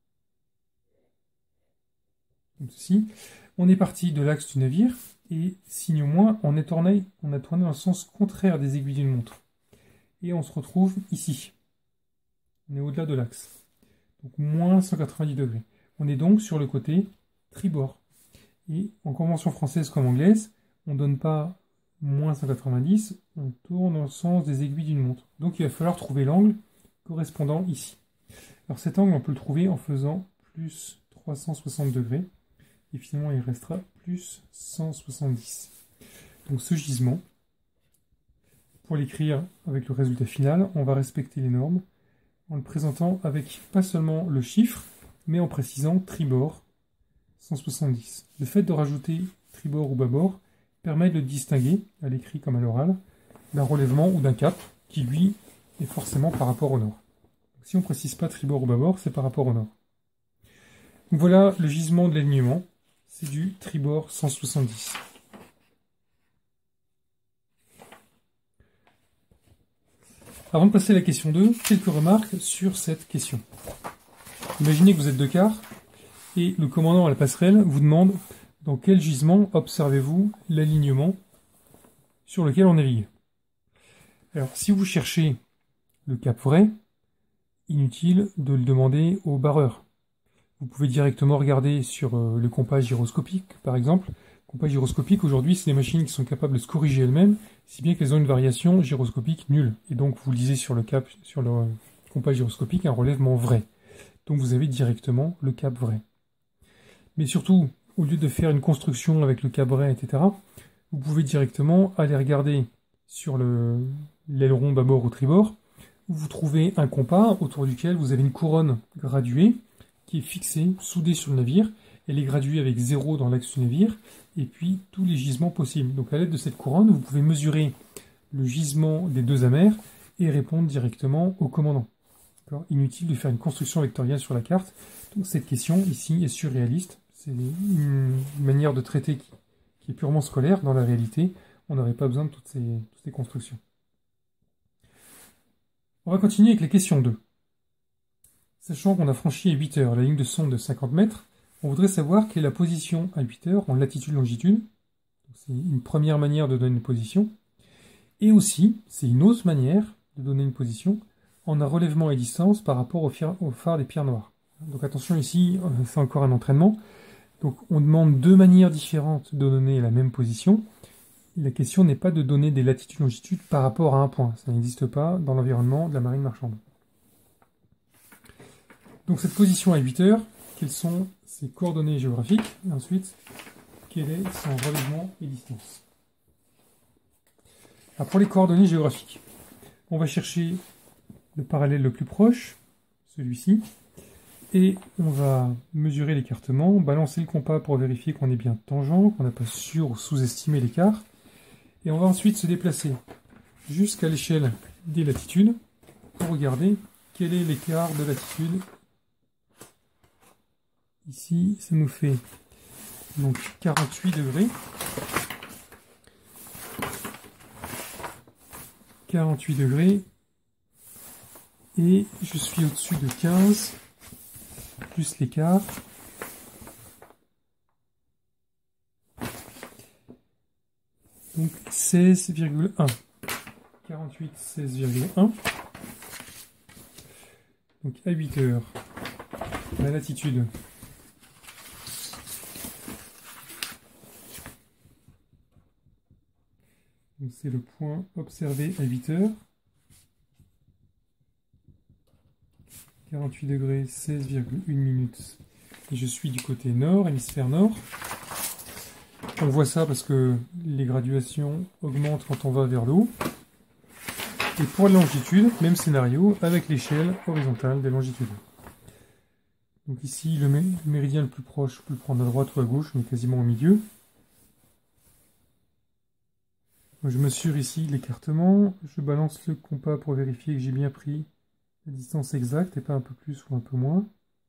Speaker 1: comme ceci, on est parti de l'axe du navire, et signe moins, on, est tourné, on a tourné dans le sens contraire des aiguilles d'une montre. Et on se retrouve ici. On est au-delà de l'axe. Donc moins cent quatre-vingt-dix degrés. On est donc sur le côté tribord. Et en convention française comme anglaise, on ne donne pas moins cent quatre-vingt-dix, on tourne dans le sens des aiguilles d'une montre. Donc il va falloir trouver l'angle correspondant ici. Alors cet angle, on peut le trouver en faisant plus trois cent soixante degrés. Et finalement, il restera plus cent soixante-dix. Donc ce gisement, pour l'écrire avec le résultat final, on va respecter les normes en le présentant avec pas seulement le chiffre, mais en précisant tribord cent soixante-dix. Le fait de rajouter tribord ou bâbord permet de distinguer, à l'écrit comme à l'oral, d'un relèvement ou d'un cap, qui lui est forcément par rapport au nord. Donc, si on ne précise pas tribord ou bâbord, c'est par rapport au nord. Donc voilà le gisement de l'alignement. C'est du tribord cent soixante-dix. Avant de passer à la question deux, quelques remarques sur cette question. Imaginez que vous êtes de quart et le commandant à la passerelle vous demande dans quel gisement observez-vous l'alignement sur lequel on navigue. Alors, si vous cherchez le Cap Vray, inutile de le demander au barreur. Vous pouvez directement regarder sur euh, le compas gyroscopique, par exemple. Le compas gyroscopique, aujourd'hui, c'est des machines qui sont capables de se corriger elles-mêmes, si bien qu'elles ont une variation gyroscopique nulle. Et donc, vous lisez sur le cap, sur le euh, compas gyroscopique un relèvement vrai. Donc, vous avez directement le Cap Vray. Mais surtout, au lieu de faire une construction avec le Cap Vray, et cetera, vous pouvez directement aller regarder sur le l'aileron bâbord ou tribord, où vous trouvez un compas autour duquel vous avez une couronne graduée, qui est fixée, soudée sur le navire. Elle est graduée avec zéro dans l'axe du navire, et puis tous les gisements possibles. Donc à l'aide de cette couronne, vous pouvez mesurer le gisement des deux amers et répondre directement au commandant. Inutile de faire une construction vectorielle sur la carte. Donc cette question ici est surréaliste. C'est une manière de traiter qui, qui est purement scolaire. Dans la réalité, on n'aurait pas besoin de toutes ces, toutes ces constructions. On va continuer avec la question deux. Sachant qu'on a franchi à huit heures la ligne de sonde de cinquante mètres, on voudrait savoir quelle est la position à huit heures en latitude-longitude. C'est une première manière de donner une position. Et aussi, c'est une autre manière de donner une position en un relèvement et distance par rapport au, au phare des pierres noires. Donc attention ici, c'est encore un entraînement. Donc on demande deux manières différentes de donner la même position. La question n'est pas de donner des latitudes-longitudes par rapport à un point. Ça n'existe pas dans l'environnement de la marine marchande. Donc cette position à huit heures, quelles sont ses coordonnées géographiques? Et ensuite, quel est son relèvement et distance? Alors pour les coordonnées géographiques, on va chercher le parallèle le plus proche, celui-ci, et on va mesurer l'écartement, balancer le compas pour vérifier qu'on est bien tangent, qu'on n'a pas sur- ou sous-estimé l'écart, et on va ensuite se déplacer jusqu'à l'échelle des latitudes pour regarder quel est l'écart de latitude. Ici, ça nous fait donc quarante-huit degrés. quarante-huit degrés. Et je suis au-dessus de quinze, plus l'écart. Donc seize virgule un. quarante-huit, seize virgule un. Donc à huit heures, la latitude. Donc c'est le point observé à huit heures. quarante-huit degrés, seize virgule une minutes. Et je suis du côté nord, hémisphère nord. On voit ça parce que les graduations augmentent quand on va vers le haut. Et pour la longitude, même scénario avec l'échelle horizontale des longitudes. Donc ici, le méridien le plus proche, je peux le prendre à droite ou à gauche, mais quasiment au milieu. Donc je mesure ici l'écartement, je balance le compas pour vérifier que j'ai bien pris la distance exacte et pas un peu plus ou un peu moins.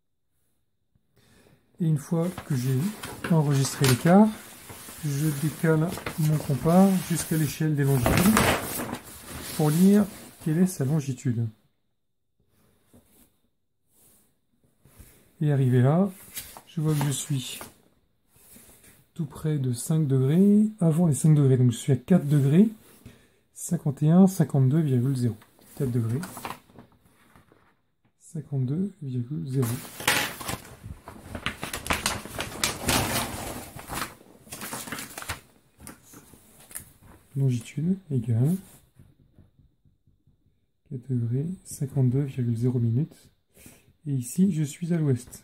Speaker 1: Et une fois que j'ai enregistré l'écart, je décale mon compas jusqu'à l'échelle des longitudes pour lire quelle est sa longitude. Et arrivé là, je vois que je suis tout près de cinq degrés, avant les cinq degrés, donc je suis à quatre degrés, cinquante et un, cinquante-deux virgule zéro. quatre degrés, cinquante-deux virgule zéro. Longitude égale quatre degrés, cinquante-deux virgule zéro minutes. Et ici, je suis à l'ouest.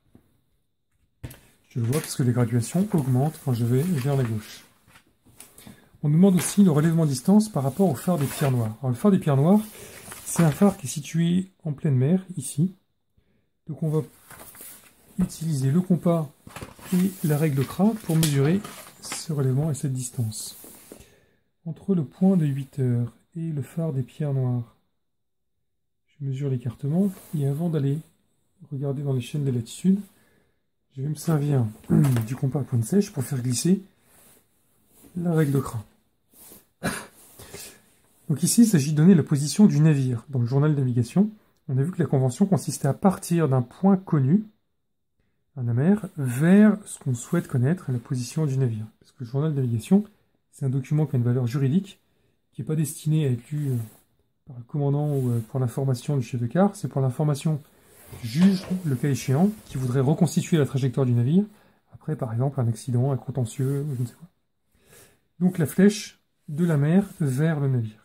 Speaker 1: Je le vois parce que les graduations augmentent quand je vais vers la gauche. On nous demande aussi le relèvement de distance par rapport au phare des Pierres Noires. Alors, le phare des Pierres Noires, c'est un phare qui est situé en pleine mer, ici. Donc on va utiliser le compas et la règle C R A pour mesurer ce relèvement et cette distance. Entre le point de huit heures et le phare des Pierres Noires, je mesure l'écartement. Et avant d'aller regarder dans les chaînes des latitudes, je vais me servir du compas à pointe sèche pour faire glisser la règle de C R A. Donc ici, il s'agit de donner la position du navire. Dans le journal de navigation, on a vu que la convention consistait à partir d'un point connu, un mer, vers ce qu'on souhaite connaître, la position du navire. Parce que le journal de navigation, c'est un document qui a une valeur juridique, qui n'est pas destiné à être lu par le commandant ou pour l'information du chef de quart, c'est pour l'information du juge, le cas échéant, qui voudrait reconstituer la trajectoire du navire, après par exemple un accident, un contentieux, je ne sais quoi. Donc la flèche de la mer vers le navire.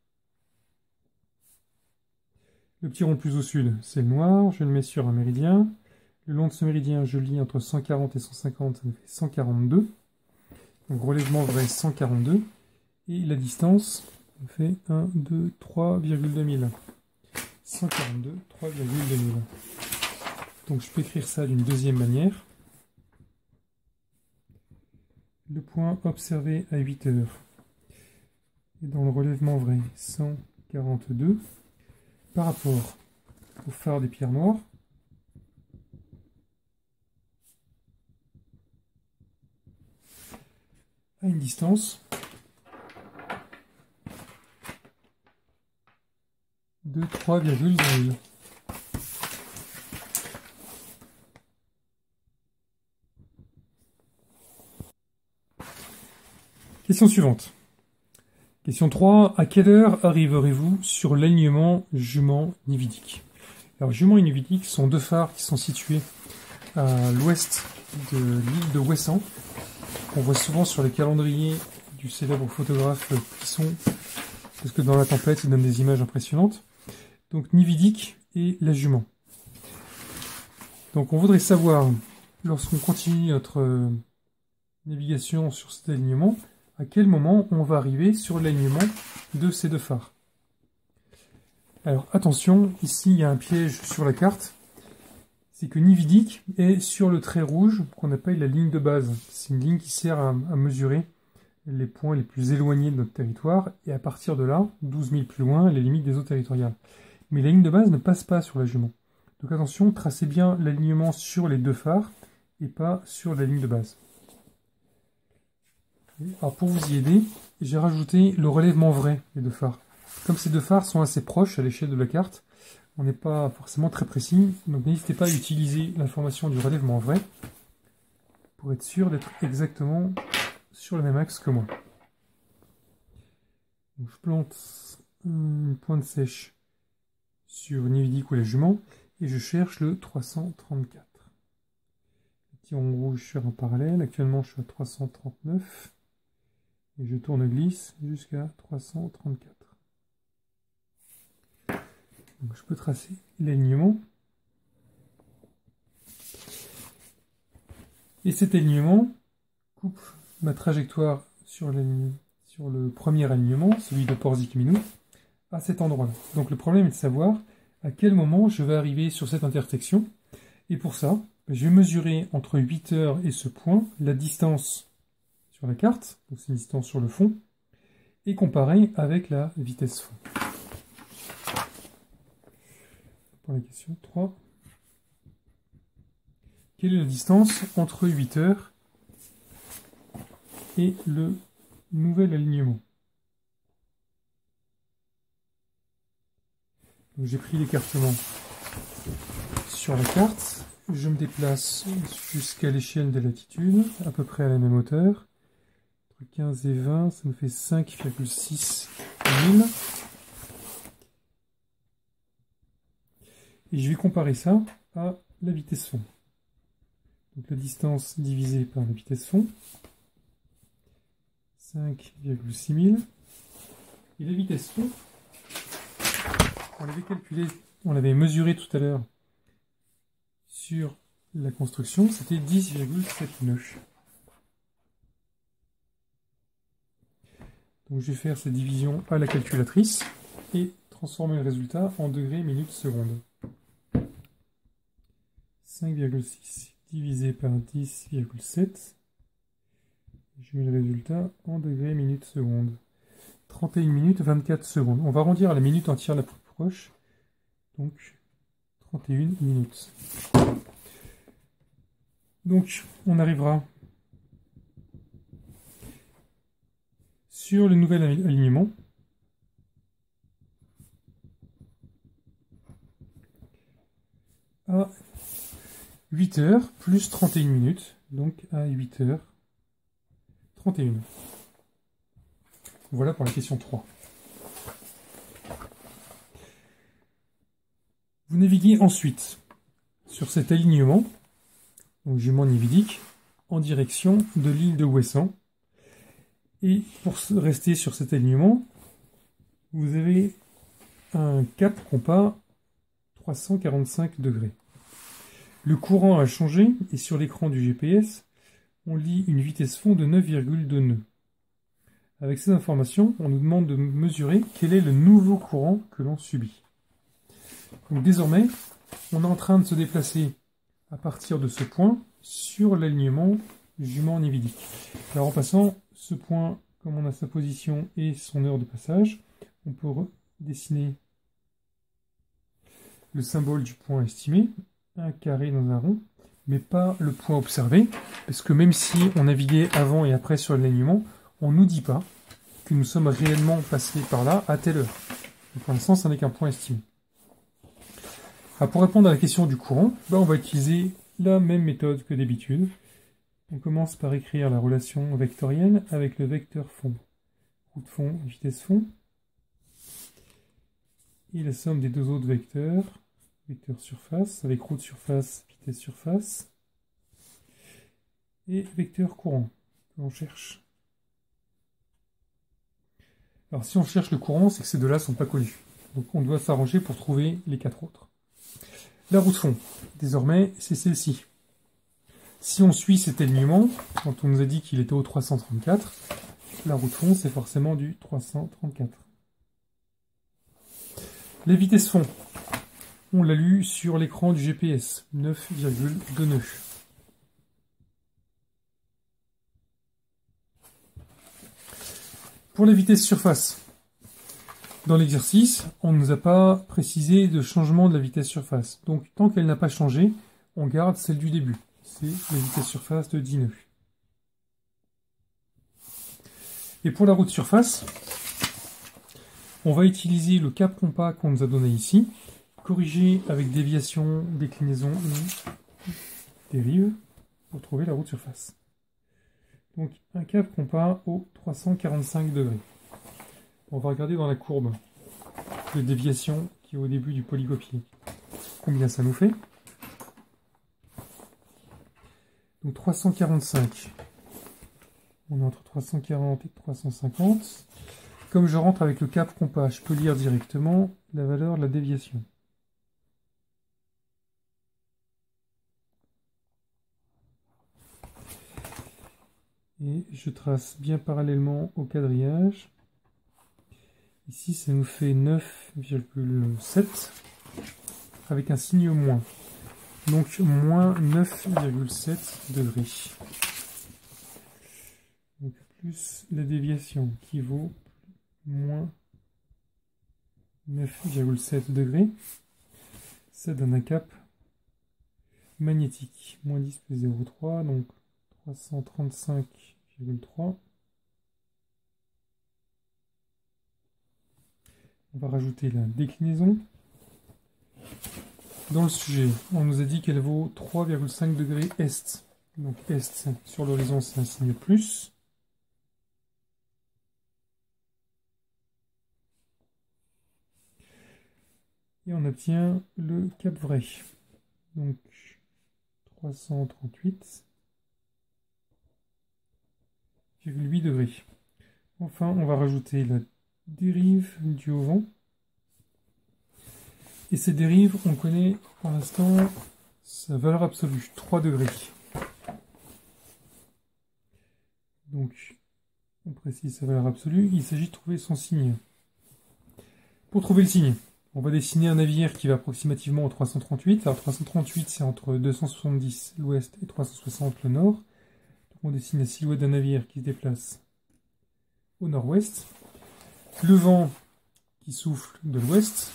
Speaker 1: Le petit rond plus au sud, c'est le noir, je le mets sur un méridien. Le long de ce méridien, je lis entre cent quarante et cent cinquante, ça me fait cent quarante-deux. Donc relèvement vrai cent quarante-deux. Et la distance me fait un, deux, trois virgule deux mille. cent quarante-deux, trois virgule deux mille. Donc je peux écrire ça d'une deuxième manière. Le point observé à huit heures. Et dans le relèvement vrai, cent quarante-deux. Par rapport au phare des Pierres Noires, à une distance de trois virgule zéro. Question suivante. Question trois. À quelle heure arriverez-vous sur l'alignement Jument-Nividic? Alors Jument et Nividic sont deux phares qui sont situés à l'ouest de l'île de Ouessant, qu'on voit souvent sur les calendriers du célèbre photographe Plisson, parce que dans La Tempête, il donne des images impressionnantes. Donc Nividic et la Jument. Donc on voudrait savoir, lorsqu'on continue notre navigation sur cet alignement, à quel moment on va arriver sur l'alignement de ces deux phares. Alors attention, ici il y a un piège sur la carte, c'est que Nividic est sur le trait rouge qu'on appelle la ligne de base. C'est une ligne qui sert à, à mesurer les points les plus éloignés de notre territoire, et à partir de là, douze mille plus loin, les limites des eaux territoriales. Mais la ligne de base ne passe pas sur la jument. Donc attention, tracez bien l'alignement sur les deux phares, et pas sur la ligne de base. Alors pour vous y aider, j'ai rajouté le relèvement vrai des deux phares. Comme ces deux phares sont assez proches à l'échelle de la carte, on n'est pas forcément très précis, donc n'hésitez pas à utiliser l'information du relèvement vrai pour être sûr d'être exactement sur le même axe que moi. Donc je plante une pointe sèche sur Nividic ou la jument et je cherche le trois cent trente-quatre. Le petit rond rouge sur un parallèle, actuellement je suis à trois cent trente-neuf et je tourne glisse jusqu'à trois cent trente-quatre. Donc je peux tracer l'alignement. Et cet alignement coupe ma trajectoire sur, sur le premier alignement, celui de Porzic-Minou, à cet endroit-là. Donc le problème est de savoir à quel moment je vais arriver sur cette intersection. Et pour ça, je vais mesurer entre huit heures et ce point la distance sur la carte, donc c'est une distance sur le fond, et comparer avec la vitesse fond. Pour la question trois. Quelle est la distance entre huit heures et le nouvel alignement? J'ai pris l'écartement sur la carte. Je me déplace jusqu'à l'échelle des latitudes, à peu près à la même hauteur. Entre quinze et vingt, ça me fait cinq virgule six mille. Et je vais comparer ça à la vitesse fond. Donc la distance divisée par la vitesse fond, cinq virgule six mille. Et la vitesse fond, on l'avait calculé, on l'avait mesuré tout à l'heure sur la construction, c'était dix virgule soixante-neuf. Donc je vais faire cette division à la calculatrice et transformer le résultat en degrés, minutes, secondes. cinq virgule six divisé par dix virgule sept. Je mets le résultat en degrés, minutes, secondes. trente et une minutes, vingt-quatre secondes. On va arrondir à la minute entière la plus proche. Donc, trente et une minutes. Donc, on arrivera sur le nouvel alignement. À huit heures plus trente et une minutes, donc à huit heures trente et une. Voilà pour la question trois. Vous naviguez ensuite sur cet alignement, donc jument Nividic, en direction de l'île de Ouessant. Et pour rester sur cet alignement, vous avez un cap compas trois cent quarante-cinq degrés. Le courant a changé et sur l'écran du G P S, on lit une vitesse fond de neuf virgule deux nœuds. Avec ces informations, on nous demande de mesurer quel est le nouveau courant que l'on subit. Donc désormais, on est en train de se déplacer à partir de ce point sur l'alignement jument Nividic. Alors en passant, ce point, comme on a sa position et son heure de passage, on peut dessiner le symbole du point estimé, un carré dans un rond, mais pas le point observé, parce que même si on naviguait avant et après sur l'alignement, on ne nous dit pas que nous sommes réellement passés par là à telle heure. Donc pour l'instant, ça n'est qu'un point estimé. Alors pour répondre à la question du courant, ben on va utiliser la même méthode que d'habitude. On commence par écrire la relation vectorielle avec le vecteur fond. Route fond, vitesse fond. Et la somme des deux autres vecteurs, vecteur surface, avec route surface, vitesse surface. Et vecteur courant, que l'on cherche. Alors si on cherche le courant, c'est que ces deux-là ne sont pas connus. Donc on doit s'arranger pour trouver les quatre autres. La route fond, désormais, c'est celle-ci. Si on suit cet alignement, quand on nous a dit qu'il était au trois cent trente-quatre, la route fond, c'est forcément du trois cent trente-quatre. Les vitesses fond, on l'a lu sur l'écran du G P S, neuf virgule deux nœuds. Pour les vitesses surface, dans l'exercice, on ne nous a pas précisé de changement de la vitesse surface. Donc, tant qu'elle n'a pas changé, on garde celle du début. C'est la vitesse surface de dix nœuds. Et pour la route surface, on va utiliser le cap compas qu'on nous a donné ici, corrigé avec déviation, déclinaison et dérive, pour trouver la route surface. Donc un cap compas au trois cent quarante-cinq degrés. On va regarder dans la courbe de déviation qui est au début du polycopier. Combien ça nous fait? Donc trois cent quarante-cinq. On est entre trois cent quarante et trois cent cinquante. Comme je rentre avec le cap compas, je peux lire directement la valeur de la déviation. Et je trace bien parallèlement au quadrillage. Ici, ça nous fait neuf virgule sept avec un signe moins. Donc, moins neuf virgule sept degrés. Donc, plus la déviation qui vaut moins neuf virgule sept degrés. Ça donne un cap magnétique. Moins dix plus zéro virgule trois, donc trois cent trente-cinq virgule trois. On va rajouter la déclinaison. Dans le sujet, on nous a dit qu'elle vaut trois virgule cinq degrés est. Donc est sur l'horizon, c'est un signe plus. Et on obtient le cap vrai. Donc trois cent trente-huit virgule huit degrés. Enfin, on va rajouter la dérive due au vent. Et cette dérive, on connaît pour l'instant sa valeur absolue, trois degrés. Donc, on précise sa valeur absolue. Il s'agit de trouver son signe. Pour trouver le signe, on va dessiner un navire qui va approximativement au trois cent trente-huit. Alors, trois cent trente-huit, c'est entre deux cent soixante-dix l'ouest et trois cent soixante le nord. Donc, on dessine la silhouette d'un navire qui se déplace au nord-ouest. Le vent qui souffle de l'ouest.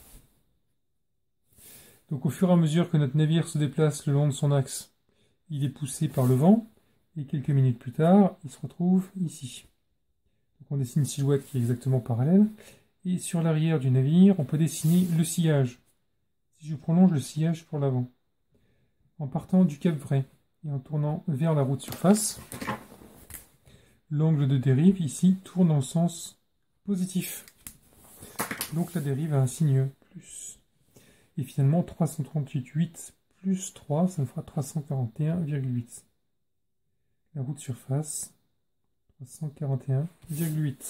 Speaker 1: Donc au fur et à mesure que notre navire se déplace le long de son axe, il est poussé par le vent, et quelques minutes plus tard, il se retrouve ici. Donc on dessine une silhouette qui est exactement parallèle, et sur l'arrière du navire, on peut dessiner le sillage. Si je prolonge le sillage pour l'avant, en partant du cap vrai, et en tournant vers la route surface, l'angle de dérive ici tourne dans le sens positif. Donc la dérive a un signe plus. Et finalement, trois cent trente-huit virgule huit plus trois, ça nous fera trois cent quarante et un virgule huit. La route surface, trois cent quarante et un virgule huit.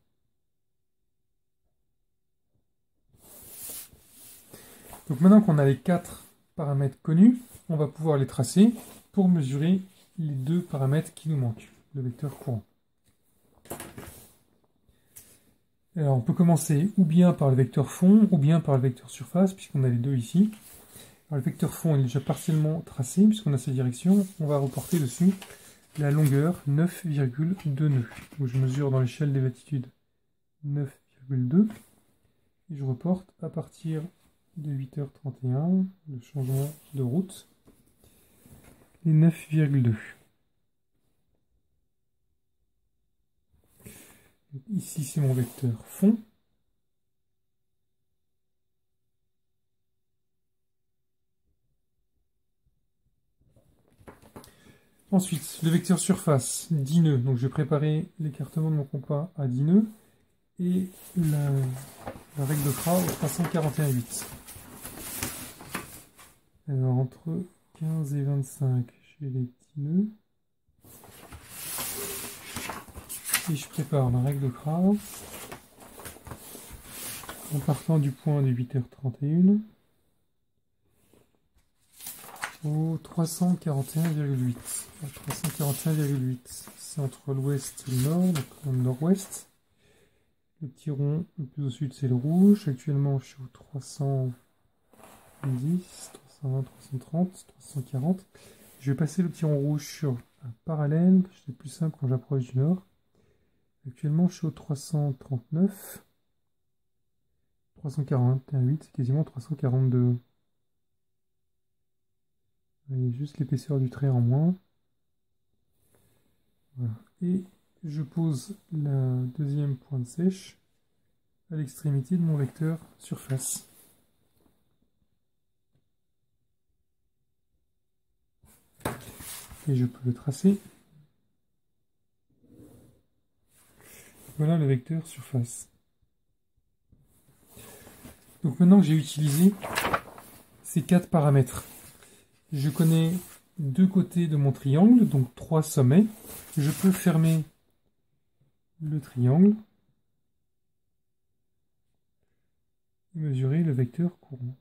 Speaker 1: Donc maintenant qu'on a les quatre paramètres connus, on va pouvoir les tracer pour mesurer les deux paramètres qui nous manquent, le vecteur courant. Alors on peut commencer ou bien par le vecteur fond, ou bien par le vecteur surface, puisqu'on a les deux ici. Alors le vecteur fond est déjà partiellement tracé, puisqu'on a sa direction. On va reporter dessus la longueur neuf virgule deux nœuds. Donc je mesure dans l'échelle des latitudes neuf virgule deux. Et je reporte à partir de huit heures trente et un, le changement de route, les neuf virgule deux. Ici, c'est mon vecteur fond. Ensuite, le vecteur surface, dix nœuds. Donc, je vais préparer l'écartement de mon compas à dix nœuds. Et la, la règle de Kra au trois cent quarante et un virgule huit. Alors, entre quinze et vingt-cinq, j'ai les dix nœuds. Et je prépare ma règle de Kra en partant du point de huit heures trente et un au trois cent quarante et un virgule huit. trois cent quarante et un virgule huit, c'est entre l'ouest et le nord, donc le nord-ouest. Le petit rond le plus au sud, c'est le rouge. Actuellement, je suis au trois cent dix, trois cent vingt, trois cent trente, trois cent quarante. Je vais passer le petit rond rouge sur un parallèle, c'est plus simple quand j'approche du nord. Actuellement, je suis au trois cent trente-neuf, trois cent quarante-huit, c'est quasiment trois cent quarante-deux. Vous voyez juste l'épaisseur du trait en moins. Voilà. Et je pose la deuxième pointe sèche à l'extrémité de mon vecteur surface. Et je peux le tracer. Voilà le vecteur surface. Donc maintenant que j'ai utilisé ces quatre paramètres, je connais deux côtés de mon triangle, donc trois sommets. Je peux fermer le triangle et mesurer le vecteur courant.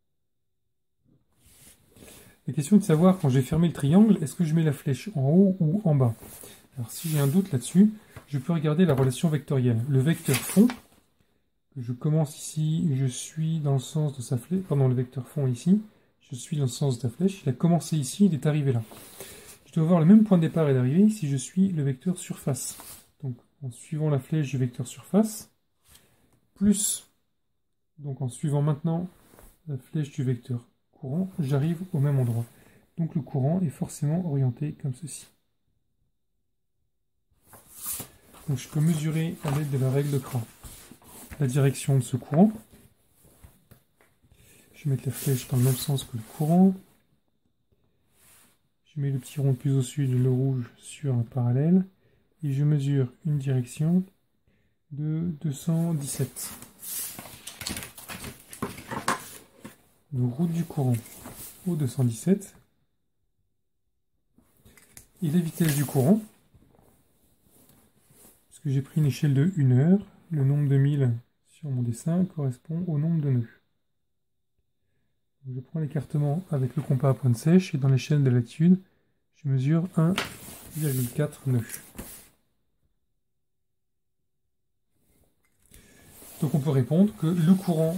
Speaker 1: La question est de savoir, quand j'ai fermé le triangle, est-ce que je mets la flèche en haut ou en bas? Alors si j'ai un doute là-dessus, je peux regarder la relation vectorielle. Le vecteur fond, que je commence ici, je suis dans le sens de sa flèche, pardon, le vecteur fond ici, je suis dans le sens de sa flèche, il a commencé ici, il est arrivé là. Je dois avoir le même point de départ et d'arrivée si je suis le vecteur surface. Donc en suivant la flèche du vecteur surface, plus, donc en suivant maintenant la flèche du vecteur courant, j'arrive au même endroit. Donc le courant est forcément orienté comme ceci. Donc je peux mesurer à l'aide de la règle de Kra la direction de ce courant. Je vais mettre la flèche dans le même sens que le courant. Je mets le petit rond plus au sud, le rouge sur un parallèle. Et je mesure une direction de deux cent dix-sept. Donc route du courant au deux cent dix-sept. Et la vitesse du courant, puisque j'ai pris une échelle de une heure, le nombre de milles sur mon dessin correspond au nombre de nœuds. Je prends l'écartement avec le compas à pointe sèche et dans l'échelle de latitude, je mesure un virgule quatre nœuds. Donc on peut répondre que le courant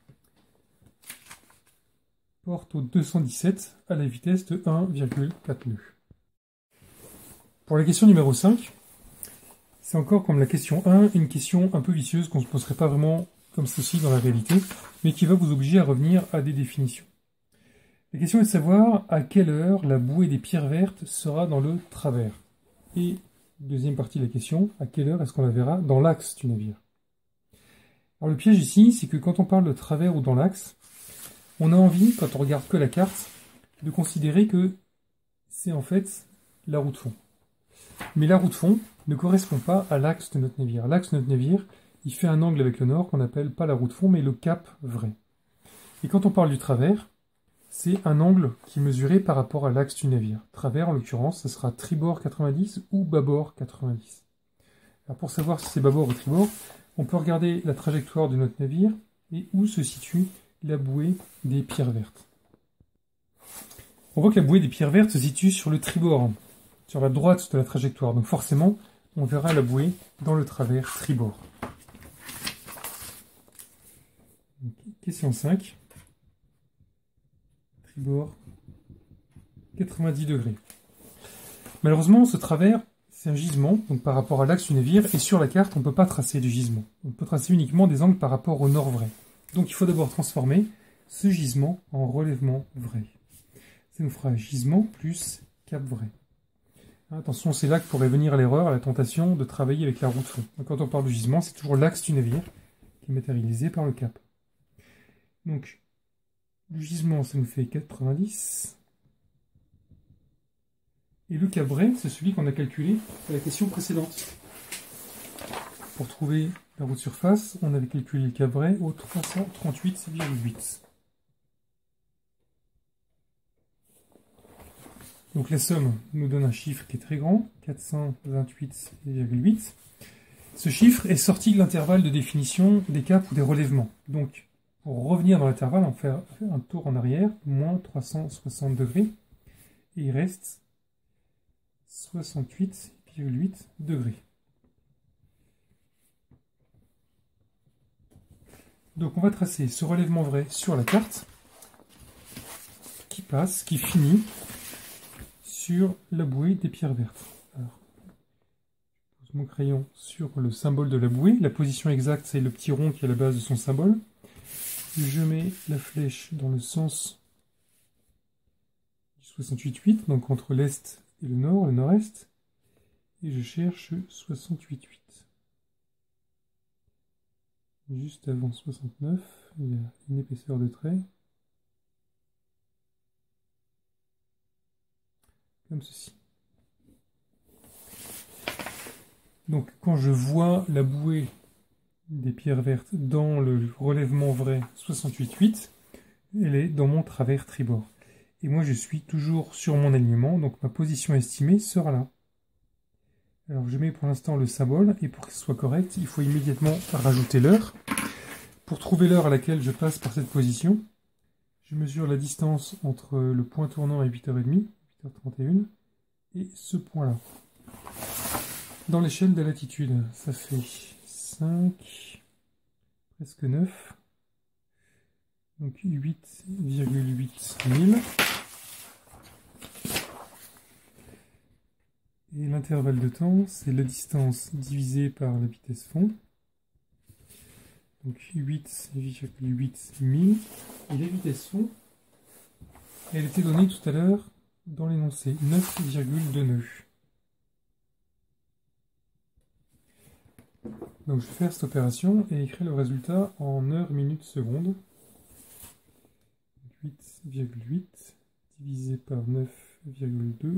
Speaker 1: porte au deux cent dix-sept à la vitesse de un virgule quatre nœuds. Pour la question numéro cinq, c'est encore comme la question un, une question un peu vicieuse qu'on ne se poserait pas vraiment comme ceci dans la réalité, mais qui va vous obliger à revenir à des définitions. La question est de savoir à quelle heure la bouée des pierres vertes sera dans le travers. Et, deuxième partie de la question, à quelle heure est-ce qu'on la verra dans l'axe du navire? Alors le piège ici, c'est que quand on parle de travers ou dans l'axe, on a envie, quand on regarde que la carte, de considérer que c'est en fait la roue de fond. Mais la roue de fond ne correspond pas à l'axe de notre navire. L'axe de notre navire, il fait un angle avec le nord qu'on appelle pas la roue de fond, mais le cap vrai. Et quand on parle du travers, c'est un angle qui est mesuré par rapport à l'axe du navire. Travers, en l'occurrence, ce sera tribord quatre-vingt-dix ou bâbord quatre-vingt-dix. Alors pour savoir si c'est bâbord ou tribord, on peut regarder la trajectoire de notre navire et où se situe la bouée des pierres vertes. On voit que la bouée des pierres vertes se situe sur le tribord, sur la droite de la trajectoire. Donc forcément, on verra la bouée dans le travers tribord. Donc, question cinq. Tribord, quatre-vingt-dix degrés. Malheureusement, ce travers, c'est un gisement, donc par rapport à l'axe du navire, et sur la carte, on ne peut pas tracer de gisement. On peut tracer uniquement des angles par rapport au nord vrai. Donc il faut d'abord transformer ce gisement en relèvement vrai. Ça nous fera gisement plus cap vrai. Attention, c'est là que pourrait venir l'erreur, la tentation de travailler avec la roue de fond. Donc, quand on parle de gisement, c'est toujours l'axe du navire qui est matérialisé par le cap. Donc, le gisement, ça nous fait quatre-vingt-dix. Et le cap vrai, c'est celui qu'on a calculé à la question précédente. Pour trouver la roue de surface, on avait calculé le cap vrai au trois cent trente-huit virgule huit. Donc la somme nous donne un chiffre qui est très grand, quatre cent vingt-huit virgule huit. Ce chiffre est sorti de l'intervalle de définition des caps ou des relèvements. Donc, pour revenir dans l'intervalle, on fait un tour en arrière, moins trois cent soixante degrés, et il reste soixante-huit, et puis virgule huit degrés. Donc on va tracer ce relèvement vrai sur la carte, qui passe, qui finit sur la bouée des pierres vertes. Alors, je pose mon crayon sur le symbole de la bouée. La position exacte, c'est le petit rond qui est à la base de son symbole. Je mets la flèche dans le sens du soixante-huit huit, donc entre l'est et le nord, le nord-est. Et je cherche soixante-huit huit. Juste avant soixante-neuf, il y a une épaisseur de trait. Comme ceci. Donc quand je vois la bouée des pierres vertes dans le relèvement vrai soixante-huit huit, elle est dans mon travers tribord. Et moi je suis toujours sur mon alignement, donc ma position estimée sera là. Alors je mets pour l'instant le symbole, et pour que ce soit correct, il faut immédiatement rajouter l'heure. Pour trouver l'heure à laquelle je passe par cette position, je mesure la distance entre le point tournant à huit heures trente, huit heures trente et un, et ce point-là. Dans l'échelle de latitude, ça fait cinq, presque neuf, donc huit virgule huit mille. Et l'intervalle de temps, c'est la distance divisée par la vitesse fond. Donc huit virgule huit mille. Et la vitesse fond, elle était donnée tout à l'heure dans l'énoncé, neuf virgule deux nœuds. Donc je vais faire cette opération et écrire le résultat en heures, minutes, secondes. huit virgule huit divisé par neuf virgule deux.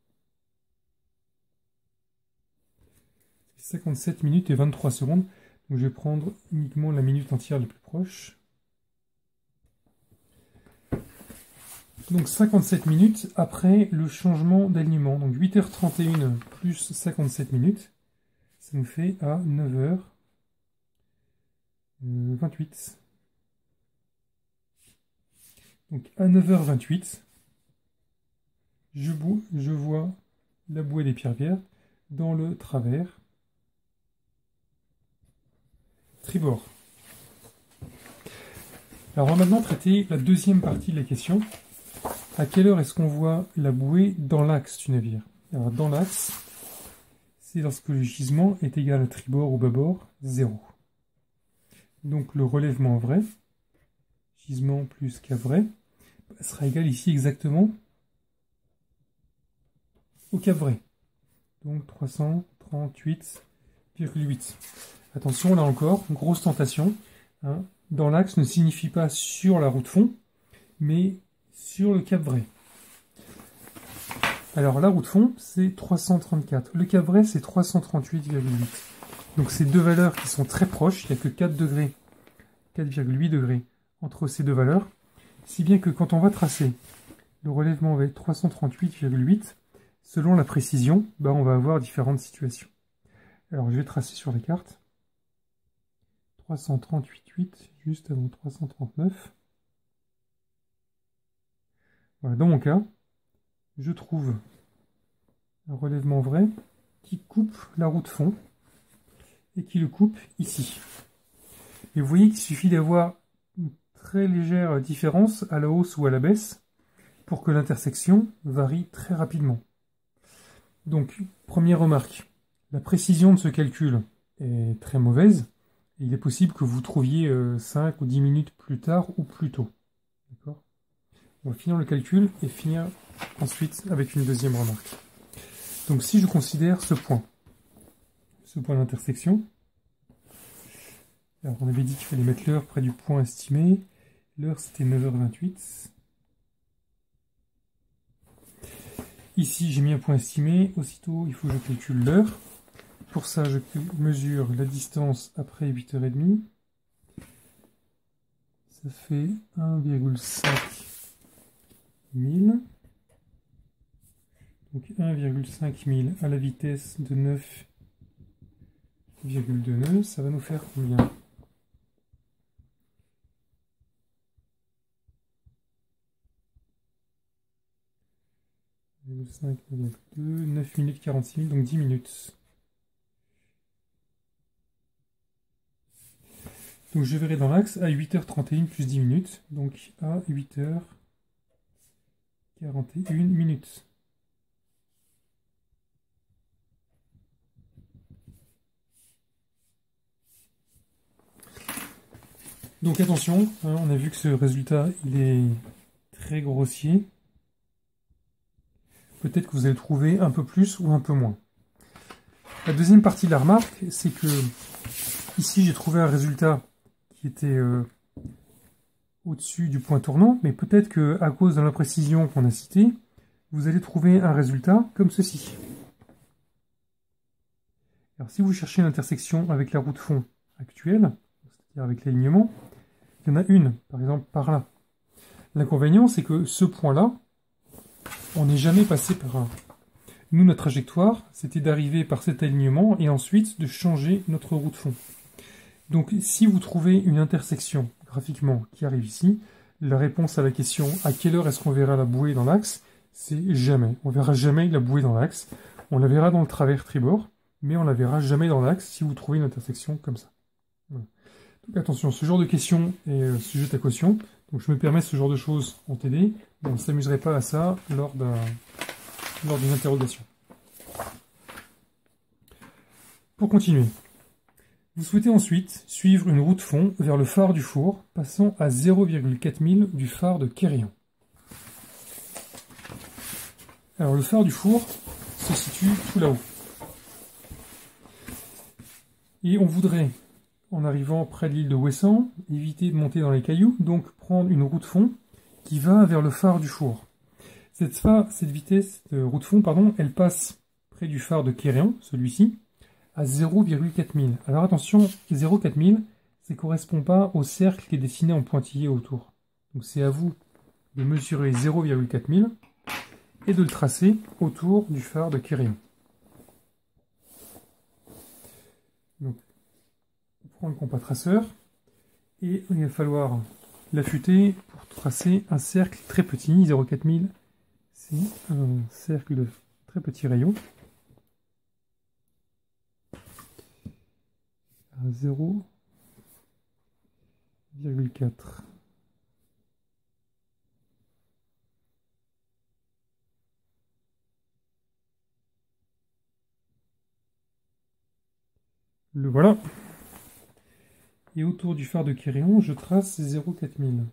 Speaker 1: cinquante-sept minutes et vingt-trois secondes. Donc je vais prendre uniquement la minute entière la plus proche. Donc cinquante-sept minutes après le changement d'alignement. Donc huit heures trente et un plus cinquante-sept minutes. Ça nous fait à neuf heures vingt-huit. Donc à neuf heures vingt-huit, je, je vois la bouée des pierres vertes dans le travers tribord. Alors on va maintenant traiter la deuxième partie de la question. À quelle heure est-ce qu'on voit la bouée dans l'axe du navire? Alors dans l'axe, c'est lorsque le gisement est égal à tribord ou bâbord, zéro. Donc le relèvement vrai, gisement plus cap vrai, sera égal ici exactement au cap vrai. Donc trois cent trente-huit virgule huit. Attention, là encore, grosse tentation. Hein. Dans l'axe ne signifie pas sur la route fond, mais sur le cap vrai. Alors la route fond, c'est trois cent trente-quatre. Le cap vrai, c'est trois cent trente-huit virgule huit. Donc c'est deux valeurs qui sont très proches. Il n'y a que quatre degrés, quatre virgule huit degrés entre ces deux valeurs. Si bien que quand on va tracer le relèvement avec trois cent trente-huit virgule huit, selon la précision, bah on va avoir différentes situations. Alors je vais tracer sur la carte. trois cent trente-huit virgule huit, juste avant trois cent trente-neuf. Voilà, dans mon cas, je trouve un relèvement vrai qui coupe la route fond et qui le coupe ici. Et vous voyez qu'il suffit d'avoir une très légère différence à la hausse ou à la baisse pour que l'intersection varie très rapidement. Donc, première remarque, la précision de ce calcul est très mauvaise. Et il est possible que vous trouviez cinq ou dix minutes plus tard ou plus tôt. D'accord ? On va finir le calcul et finir ensuite avec une deuxième remarque. Donc si je considère ce point, ce point d'intersection, alors on avait dit qu'il fallait mettre l'heure près du point estimé, l'heure c'était neuf heures vingt-huit. Ici j'ai mis un point estimé, aussitôt il faut que je calcule l'heure. Pour ça je mesure la distance après huit heures trente. Ça fait un virgule cinq mille. Donc un virgule cinq mille à la vitesse de neuf virgule deux nœuds, ça va nous faire combien? cinq, neuf virgule deux, neuf minutes quarante-six minutes, donc dix minutes. Donc je verrai dans l'axe à huit heures trente et une plus dix minutes, donc à huit heures quarante et une minutes. Donc attention, hein, on a vu que ce résultat il est très grossier. Peut-être que vous allez le trouver un peu plus ou un peu moins. La deuxième partie de la remarque, c'est que ici j'ai trouvé un résultat qui était euh, au-dessus du point tournant, mais peut-être que à cause de l'imprécision qu'on a citée, vous allez trouver un résultat comme ceci. Alors si vous cherchez une intersection avec la route fond actuelle, c'est-à-dire avec l'alignement, il y en a une, par exemple par là. L'inconvénient, c'est que ce point-là, on n'est jamais passé par un. Nous, notre trajectoire, c'était d'arriver par cet alignement et ensuite de changer notre route fond. Donc, si vous trouvez une intersection graphiquement qui arrive ici, la réponse à la question « à quelle heure est-ce qu'on verra la bouée dans l'axe ?» c'est jamais. On verra jamais la bouée dans l'axe. On la verra dans le travers tribord, mais on la verra jamais dans l'axe si vous trouvez une intersection comme ça. Voilà. Donc, attention, ce genre de question est euh, sujet à caution. Donc, je me permets ce genre de choses en T D. On ne s'amuserait pas à ça lors d'un lors d'une interrogation. Pour continuer, vous souhaitez ensuite suivre une route fond vers le phare du four, passant à zéro virgule quatre mille du phare de Quérillon. Alors le phare du four se situe tout là-haut. Et on voudrait, en arrivant près de l'île de Ouessant, éviter de monter dans les cailloux, donc prendre une route fond qui va vers le phare du four. Cette, cette vitesse de route fond, pardon, elle passe près du phare de Quérillon, celui-ci, à zéro virgule quatre mille. Alors attention, zéro virgule quatre mille, ça ne correspond pas au cercle qui est dessiné en pointillé autour. Donc c'est à vous de mesurer zéro virgule quatre mille et de le tracer autour du phare de Quérillon. Donc, on prend le compas traceur et il va falloir l'affûter pour tracer un cercle très petit, zéro virgule quatre mille. C'est un cercle de très petit rayon à zéro virgule quatre. Le voilà. Et autour du phare de Quérillon, je trace zéro virgule quatre mille.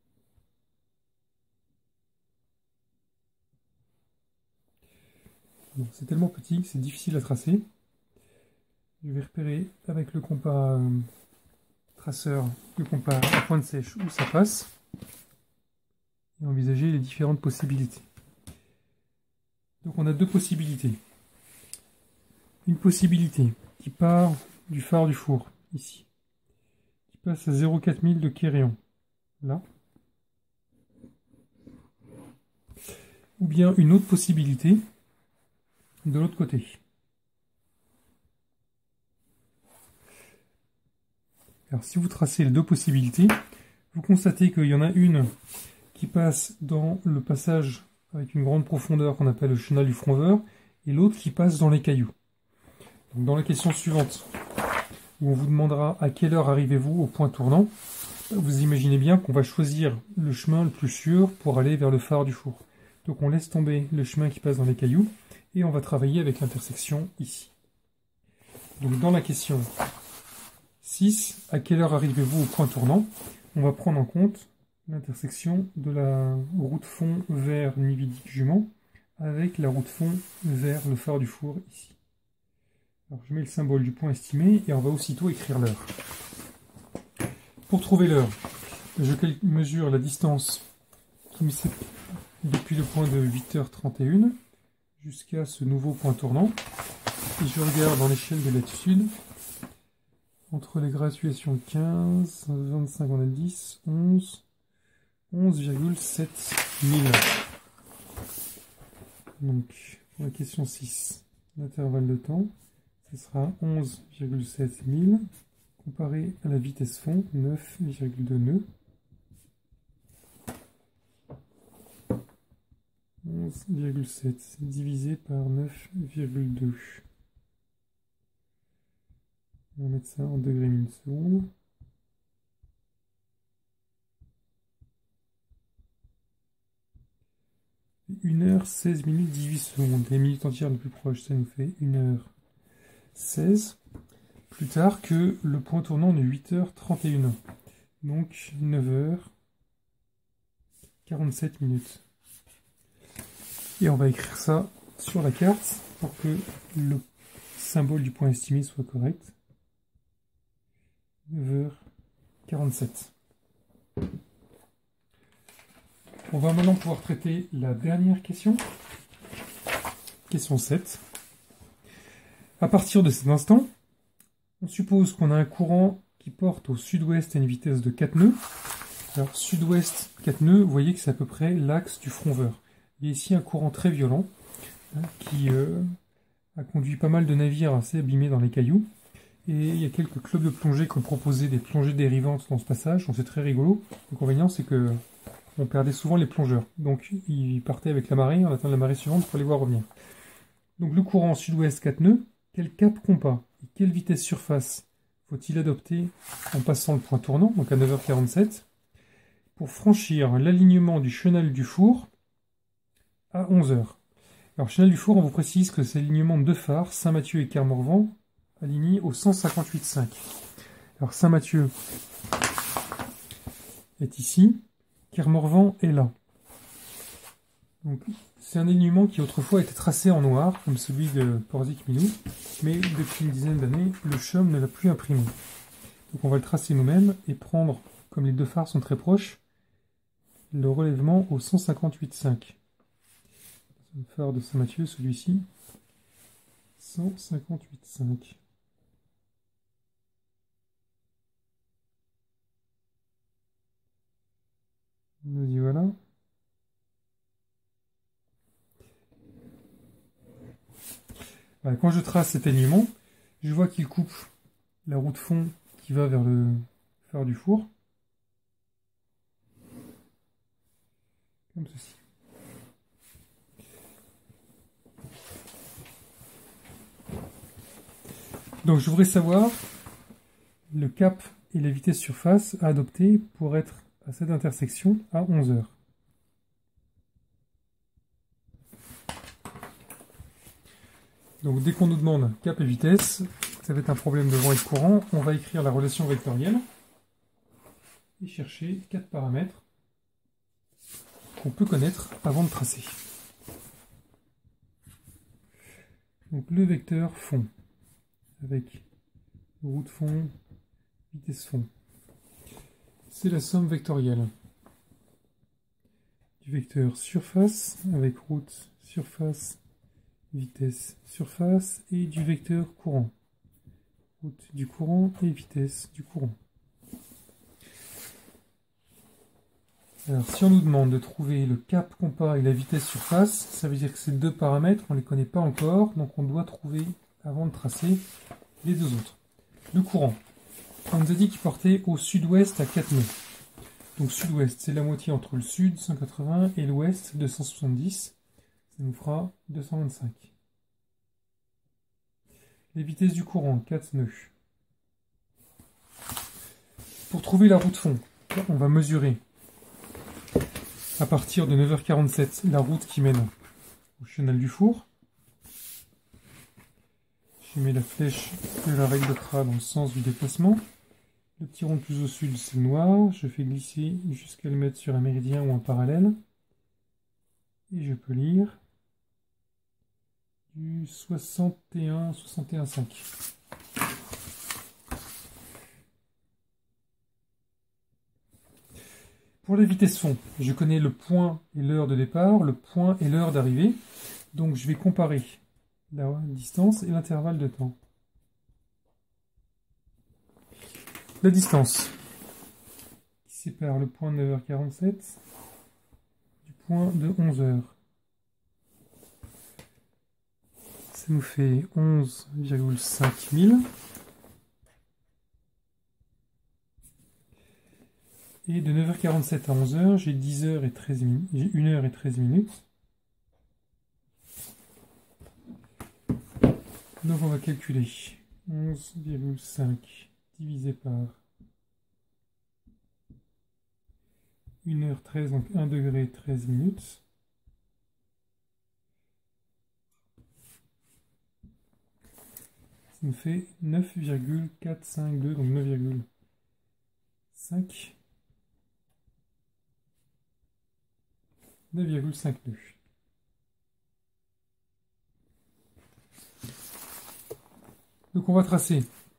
Speaker 1: Bon, c'est tellement petit que c'est difficile à tracer. Je vais repérer avec le compas euh, traceur, le compas à pointe sèche où ça passe, et envisager les différentes possibilités. Donc on a deux possibilités. Une possibilité qui part du phare du four, ici, qui passe à zéro virgule quatre mille de Quérillon, là. Ou bien une autre possibilité de l'autre côté. Alors si vous tracez les deux possibilités, vous constatez qu'il y en a une qui passe dans le passage avec une grande profondeur qu'on appelle le chenal du frondeur, et l'autre qui passe dans les cailloux. Donc dans la question suivante, où on vous demandera à quelle heure arrivez-vous au point tournant, vous imaginez bien qu'on va choisir le chemin le plus sûr pour aller vers le phare du four. Donc on laisse tomber le chemin qui passe dans les cailloux, et on va travailler avec l'intersection ici. Donc dans la question six, à quelle heure arrivez-vous au point tournant? On va prendre en compte l'intersection de la route fond vers Nividic-Jument avec la route fond vers le phare du four ici. Alors je mets le symbole du point estimé et on va aussitôt écrire l'heure. Pour trouver l'heure, je mesure la distance qui me sépare depuis le point de huit heures trente et une jusqu'à ce nouveau point tournant. Et je regarde dans l'échelle de latitude entre les graduations quinze, vingt-cinq, on a dix, onze, onze virgule sept mille. Donc, pour la question six, l'intervalle de temps, ce sera onze virgule sept mille, comparé à la vitesse fond, neuf virgule deux nœuds. onze virgule sept divisé par neuf virgule deux. On va mettre ça en degrés minutes secondes. une heure seize minutes dix-huit secondes. Les minutes entières les plus proches, ça nous fait une heure seize. Plus tard que le point tournant de huit heures trente et une. Donc neuf heures quarante-sept minutes. Et on va écrire ça sur la carte pour que le symbole du point estimé soit correct. neuf heures quarante-sept. On va maintenant pouvoir traiter la dernière question. Question sept. À partir de cet instant, on suppose qu'on a un courant qui porte au sud-ouest à une vitesse de quatre nœuds. Alors, sud-ouest, quatre nœuds, vous voyez que c'est à peu près l'axe du front-veur. Il y a ici un courant très violent hein, qui euh, a conduit pas mal de navires assez abîmés dans les cailloux. Et il y a quelques clubs de plongée qui ont proposé des plongées dérivantes dans ce passage. Donc c'est très rigolo. L'inconvénient, c'est que on perdait souvent les plongeurs. Donc ils partaient avec la marée, on attend la marée suivante pour les voir revenir. Donc le courant sud-ouest quatre nœuds, quel cap compas et quelle vitesse surface faut-il adopter en passant le point tournant, donc à neuf heures quarante-sept, pour franchir l'alignement du chenal du four à onze heures. Alors chenal du four, on vous précise que c'est l'alignement de deux phares, Saint-Mathieu et Kermorvan, alignés au cent cinquante-huit virgule cinq. Alors Saint-Mathieu est ici, Kermorvan est là. Donc c'est un alignement qui autrefois était tracé en noir, comme celui de Porzic-Milou, mais depuis une dizaine d'années, le C H U M ne l'a plus imprimé. Donc on va le tracer nous-mêmes et prendre, comme les deux phares sont très proches, le relèvement au cent cinquante-huit virgule cinq. Le phare de Saint-Mathieu, celui-ci, cent cinquante-huit virgule cinq. Nous y voilà. Voilà, quand je trace cet alignement, je vois qu'il coupe la roue de fond qui va vers le phare du four. Comme ceci. Donc je voudrais savoir le cap et la vitesse surface à adopter pour être à cette intersection à onze heures. Donc dès qu'on nous demande cap et vitesse, ça va être un problème de vent et de courant, on va écrire la relation vectorielle et chercher quatre paramètres qu'on peut connaître avant de tracer. Donc le vecteur fond, avec route fond, vitesse fond. C'est la somme vectorielle du vecteur surface, avec route, surface, vitesse, surface, et du vecteur courant. Route du courant et vitesse du courant. Alors, si on nous demande de trouver le cap compas et la vitesse surface, ça veut dire que ces deux paramètres, on ne les connaît pas encore, donc on doit trouver, avant de tracer, les deux autres. Le courant. On nous a dit qu'il portait au sud-ouest à quatre nœuds. Donc sud-ouest, c'est la moitié entre le sud, cent quatre-vingts, et l'ouest, deux cent soixante-dix. Ça nous fera deux cent vingt-cinq. Les vitesses du courant, quatre nœuds. Pour trouver la route fond, on va mesurer à partir de neuf heures quarante-sept la route qui mène au chenal du four. Je mets la flèche de la règle de Kra dans le sens du déplacement. Le petit rond plus au sud, c'est le noir. Je fais glisser jusqu'à le mettre sur un méridien ou un parallèle. Et je peux lire du soixante et un, soixante et un virgule cinq. Pour les vitesses fond, je connais le point et l'heure de départ, le point et l'heure d'arrivée. Donc je vais comparer la distance et l'intervalle de temps. La distance qui sépare le point de neuf heures quarante-sept du point de onze heures. Ça nous fait onze virgule cinq mille. Et de neuf heures quarante-sept à onze heures, j'ai dix heures et treize minutes, j'ai une heure et treize minutes. Donc on va calculer onze virgule cinq divisé par une heure treize, donc un degré treize minutes. Ça nous fait neuf virgule quatre cent cinquante-deux, donc neuf virgule cinq. neuf virgule cinquante-deux. Donc on va tracer,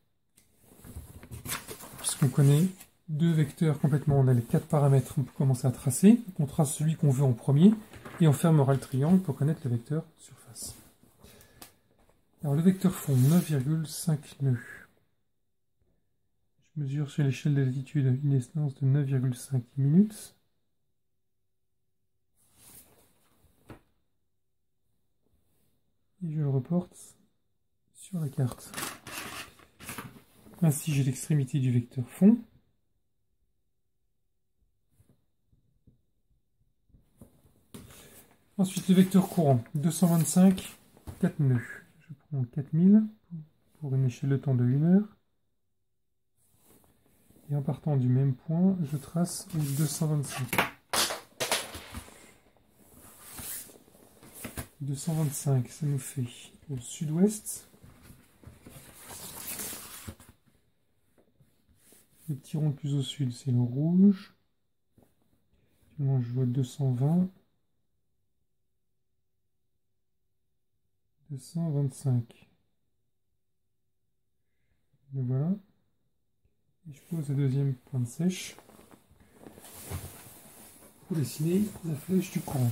Speaker 1: puisqu'on connaît deux vecteurs complètement, on a les quatre paramètres, on peut commencer à tracer. On trace celui qu'on veut en premier, et on fermera le triangle pour connaître le vecteur surface. Alors le vecteur fond, neuf virgule cinq nœuds. Je mesure sur l'échelle de latitude une distance de neuf virgule cinq minutes. Et je le reporte sur la carte. Ainsi, j'ai l'extrémité du vecteur fond. Ensuite, le vecteur courant, deux cent vingt-cinq, quatre nœuds. Je prends quatre mille pour une échelle de temps de une heure. Et en partant du même point, je trace deux cent vingt-cinq. deux cent vingt-cinq, ça nous fait au sud-ouest. Le petit rond le plus au sud, c'est le rouge. Actuellement, je vois deux cent vingt. deux cent vingt-cinq. Le voilà. Et je pose le deuxième point de sèche pour dessiner la flèche du courant.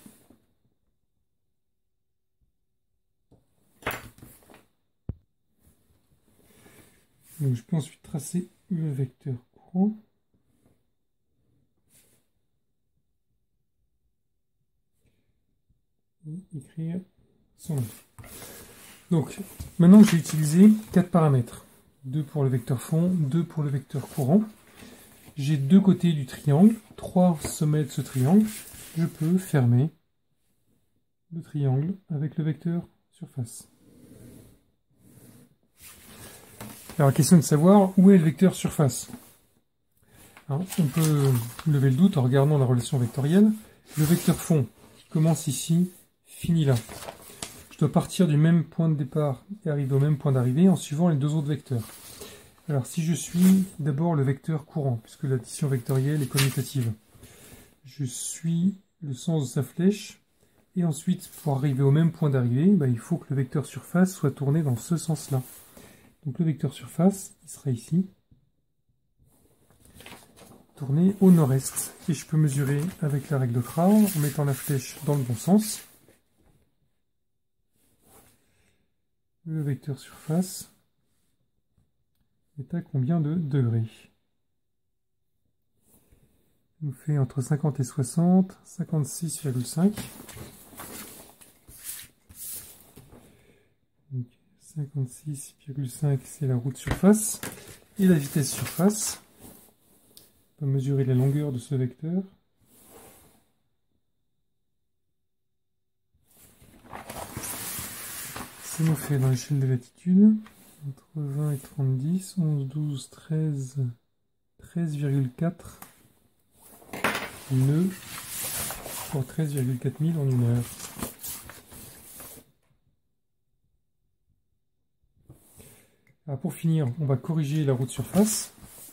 Speaker 1: Donc je peux ensuite tracer le vecteur courant. Et écrire son nom. Donc maintenant que j'ai utilisé quatre paramètres, deux pour le vecteur fond, deux pour le vecteur courant, j'ai deux côtés du triangle, trois sommets de ce triangle, je peux fermer le triangle avec le vecteur surface. Alors, question de savoir où est le vecteur surface. Alors, on peut lever le doute en regardant la relation vectorielle. Le vecteur fond, qui commence ici, finit là. Je dois partir du même point de départ et arriver au même point d'arrivée en suivant les deux autres vecteurs. Alors, si je suis d'abord le vecteur courant, puisque l'addition vectorielle est commutative, je suis le sens de sa flèche, et ensuite, pour arriver au même point d'arrivée, bah, il faut que le vecteur surface soit tourné dans ce sens-là. Donc le vecteur surface, il sera ici, tourné au nord-est. Et je peux mesurer avec la règle de Krah en mettant la flèche dans le bon sens. Le vecteur surface est à combien de degrés? Ça nous fait entre cinquante et soixante, cinquante-six virgule cinq. cinquante-six virgule cinq, c'est la roue de surface. Et la vitesse surface, on peut mesurer la longueur de ce vecteur. Ça nous fait dans l'échelle de latitude, entre vingt et trente-dix, onze, douze, treize, treize virgule quatre nœuds pour treize virgule quatre mille en une heure. Alors pour finir, on va corriger la roue de surface.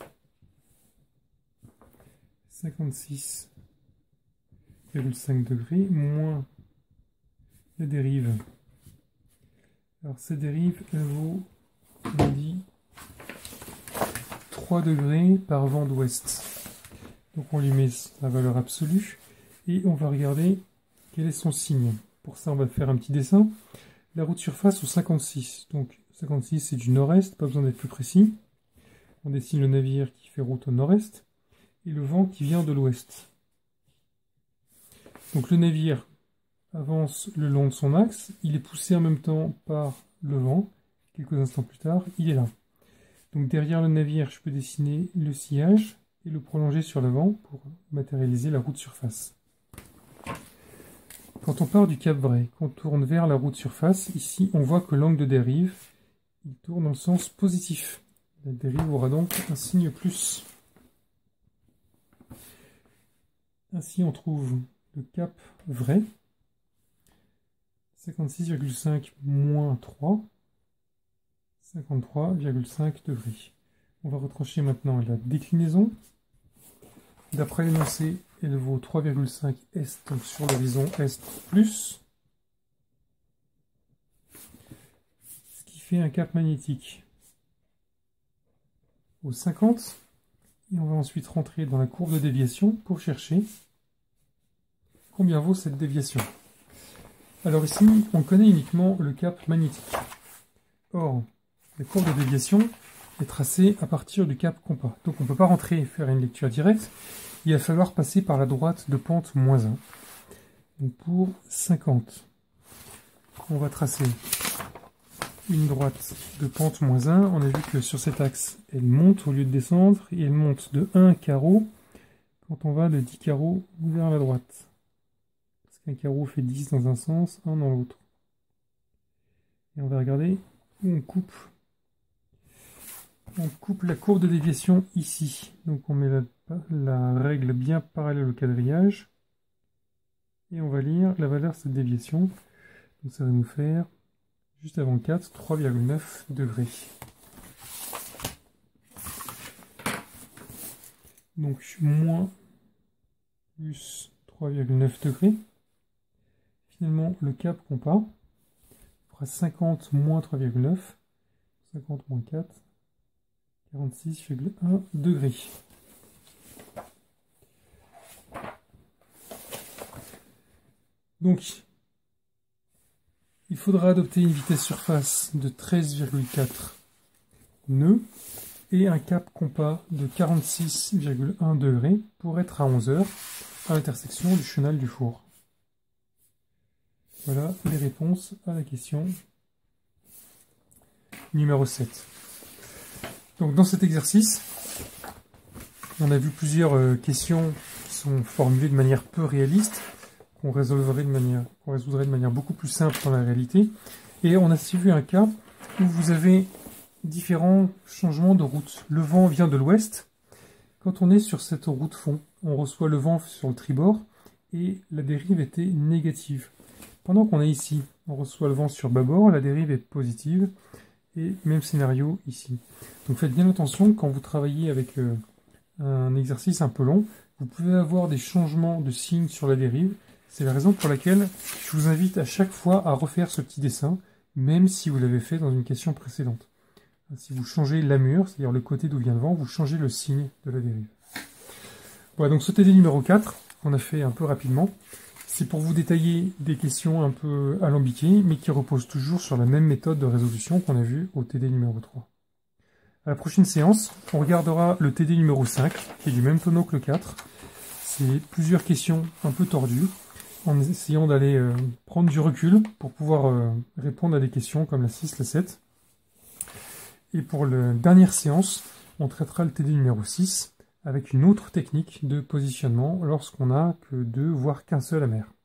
Speaker 1: cinquante-six virgule cinq degrés moins la dérive. Alors cette dérive, elle vaut, on dit, trois degrés par vent d'ouest. Donc on lui met la valeur absolue et on va regarder quel est son signe. Pour ça, on va faire un petit dessin. La roue de surface au cinquante-six. Donc cinquante-six, c'est du nord-est, pas besoin d'être plus précis. On dessine le navire qui fait route au nord-est et le vent qui vient de l'ouest. Donc le navire avance le long de son axe, il est poussé en même temps par le vent. Quelques instants plus tard, il est là. Donc derrière le navire, je peux dessiner le sillage et le prolonger sur l'avant pour matérialiser la roue de surface. Quand on part du cap vrai, qu'on tourne vers la roue de surface, ici on voit que l'angle de dérive, il tourne dans le sens positif. La dérive aura donc un signe plus. Ainsi on trouve le cap vrai, cinquante-six virgule cinq moins trois, cinquante-trois virgule cinq degrés. On va retrancher maintenant la déclinaison. D'après l'énoncé, elle vaut trois virgule cinq est, donc sur l'horizon est plus. Ce qui fait un cap magnétique au cinquante. Et on va ensuite rentrer dans la courbe de déviation pour chercher combien vaut cette déviation. Alors ici, on connaît uniquement le cap magnétique. Or, la courbe de déviation est tracée à partir du cap compas. Donc on ne peut pas rentrer et faire une lecture directe. Il va falloir passer par la droite de pente moins un. Donc pour cinquante, on va tracer une droite de pente moins un. On a vu que sur cet axe, elle monte au lieu de descendre. Et elle monte de un carreau quand on va de dix carreaux vers la droite. Parce qu'un carreau fait dix dans un sens, un dans l'autre. Et on va regarder où on coupe. On coupe la courbe de déviation ici. Donc on met la, la règle bien parallèle au quadrillage. Et on va lire la valeur de cette déviation. Donc ça va nous faire, juste avant quatre, trois virgule neuf degrés. Donc moins plus trois virgule neuf degrés. Finalement, le cap compas fera cinquante moins trois virgule neuf. cinquante moins quatre. quarante-six virgule un degrés. Donc, il faudra adopter une vitesse surface de treize virgule quatre nœuds et un cap compas de quarante-six virgule un degrés pour être à onze heures à l'intersection du chenal du four. Voilà les réponses à la question numéro sept. Donc dans cet exercice, on a vu plusieurs euh, questions qui sont formulées de manière peu réaliste, qu'on résolverait de manière, qu'on résoudrait de manière beaucoup plus simple dans la réalité. Et on a aussi vu un cas où vous avez différents changements de route. Le vent vient de l'ouest. Quand on est sur cette route fond, on reçoit le vent sur le tribord et la dérive était négative. Pendant qu'on est ici, on reçoit le vent sur bâbord, la dérive est positive. Et même scénario ici. Donc faites bien attention quand vous travaillez avec euh, un exercice un peu long. Vous pouvez avoir des changements de signes sur la dérive. C'est la raison pour laquelle je vous invite à chaque fois à refaire ce petit dessin, même si vous l'avez fait dans une question précédente. Si vous changez l'amure, c'est-à-dire le côté d'où vient le vent, vous changez le signe de la dérive. Voilà, donc ce T D numéro quatre, qu'on a fait un peu rapidement, c'est pour vous détailler des questions un peu alambiquées, mais qui reposent toujours sur la même méthode de résolution qu'on a vue au T D numéro trois. À la prochaine séance, on regardera le T D numéro cinq, qui est du même tonneau que le quatre. C'est plusieurs questions un peu tordues, en essayant d'aller euh, prendre du recul pour pouvoir euh, répondre à des questions comme la six, la sept. Et pour la dernière séance, on traitera le T D numéro six, avec une autre technique de positionnement lorsqu'on n'a que deux, voire qu'un seul amère.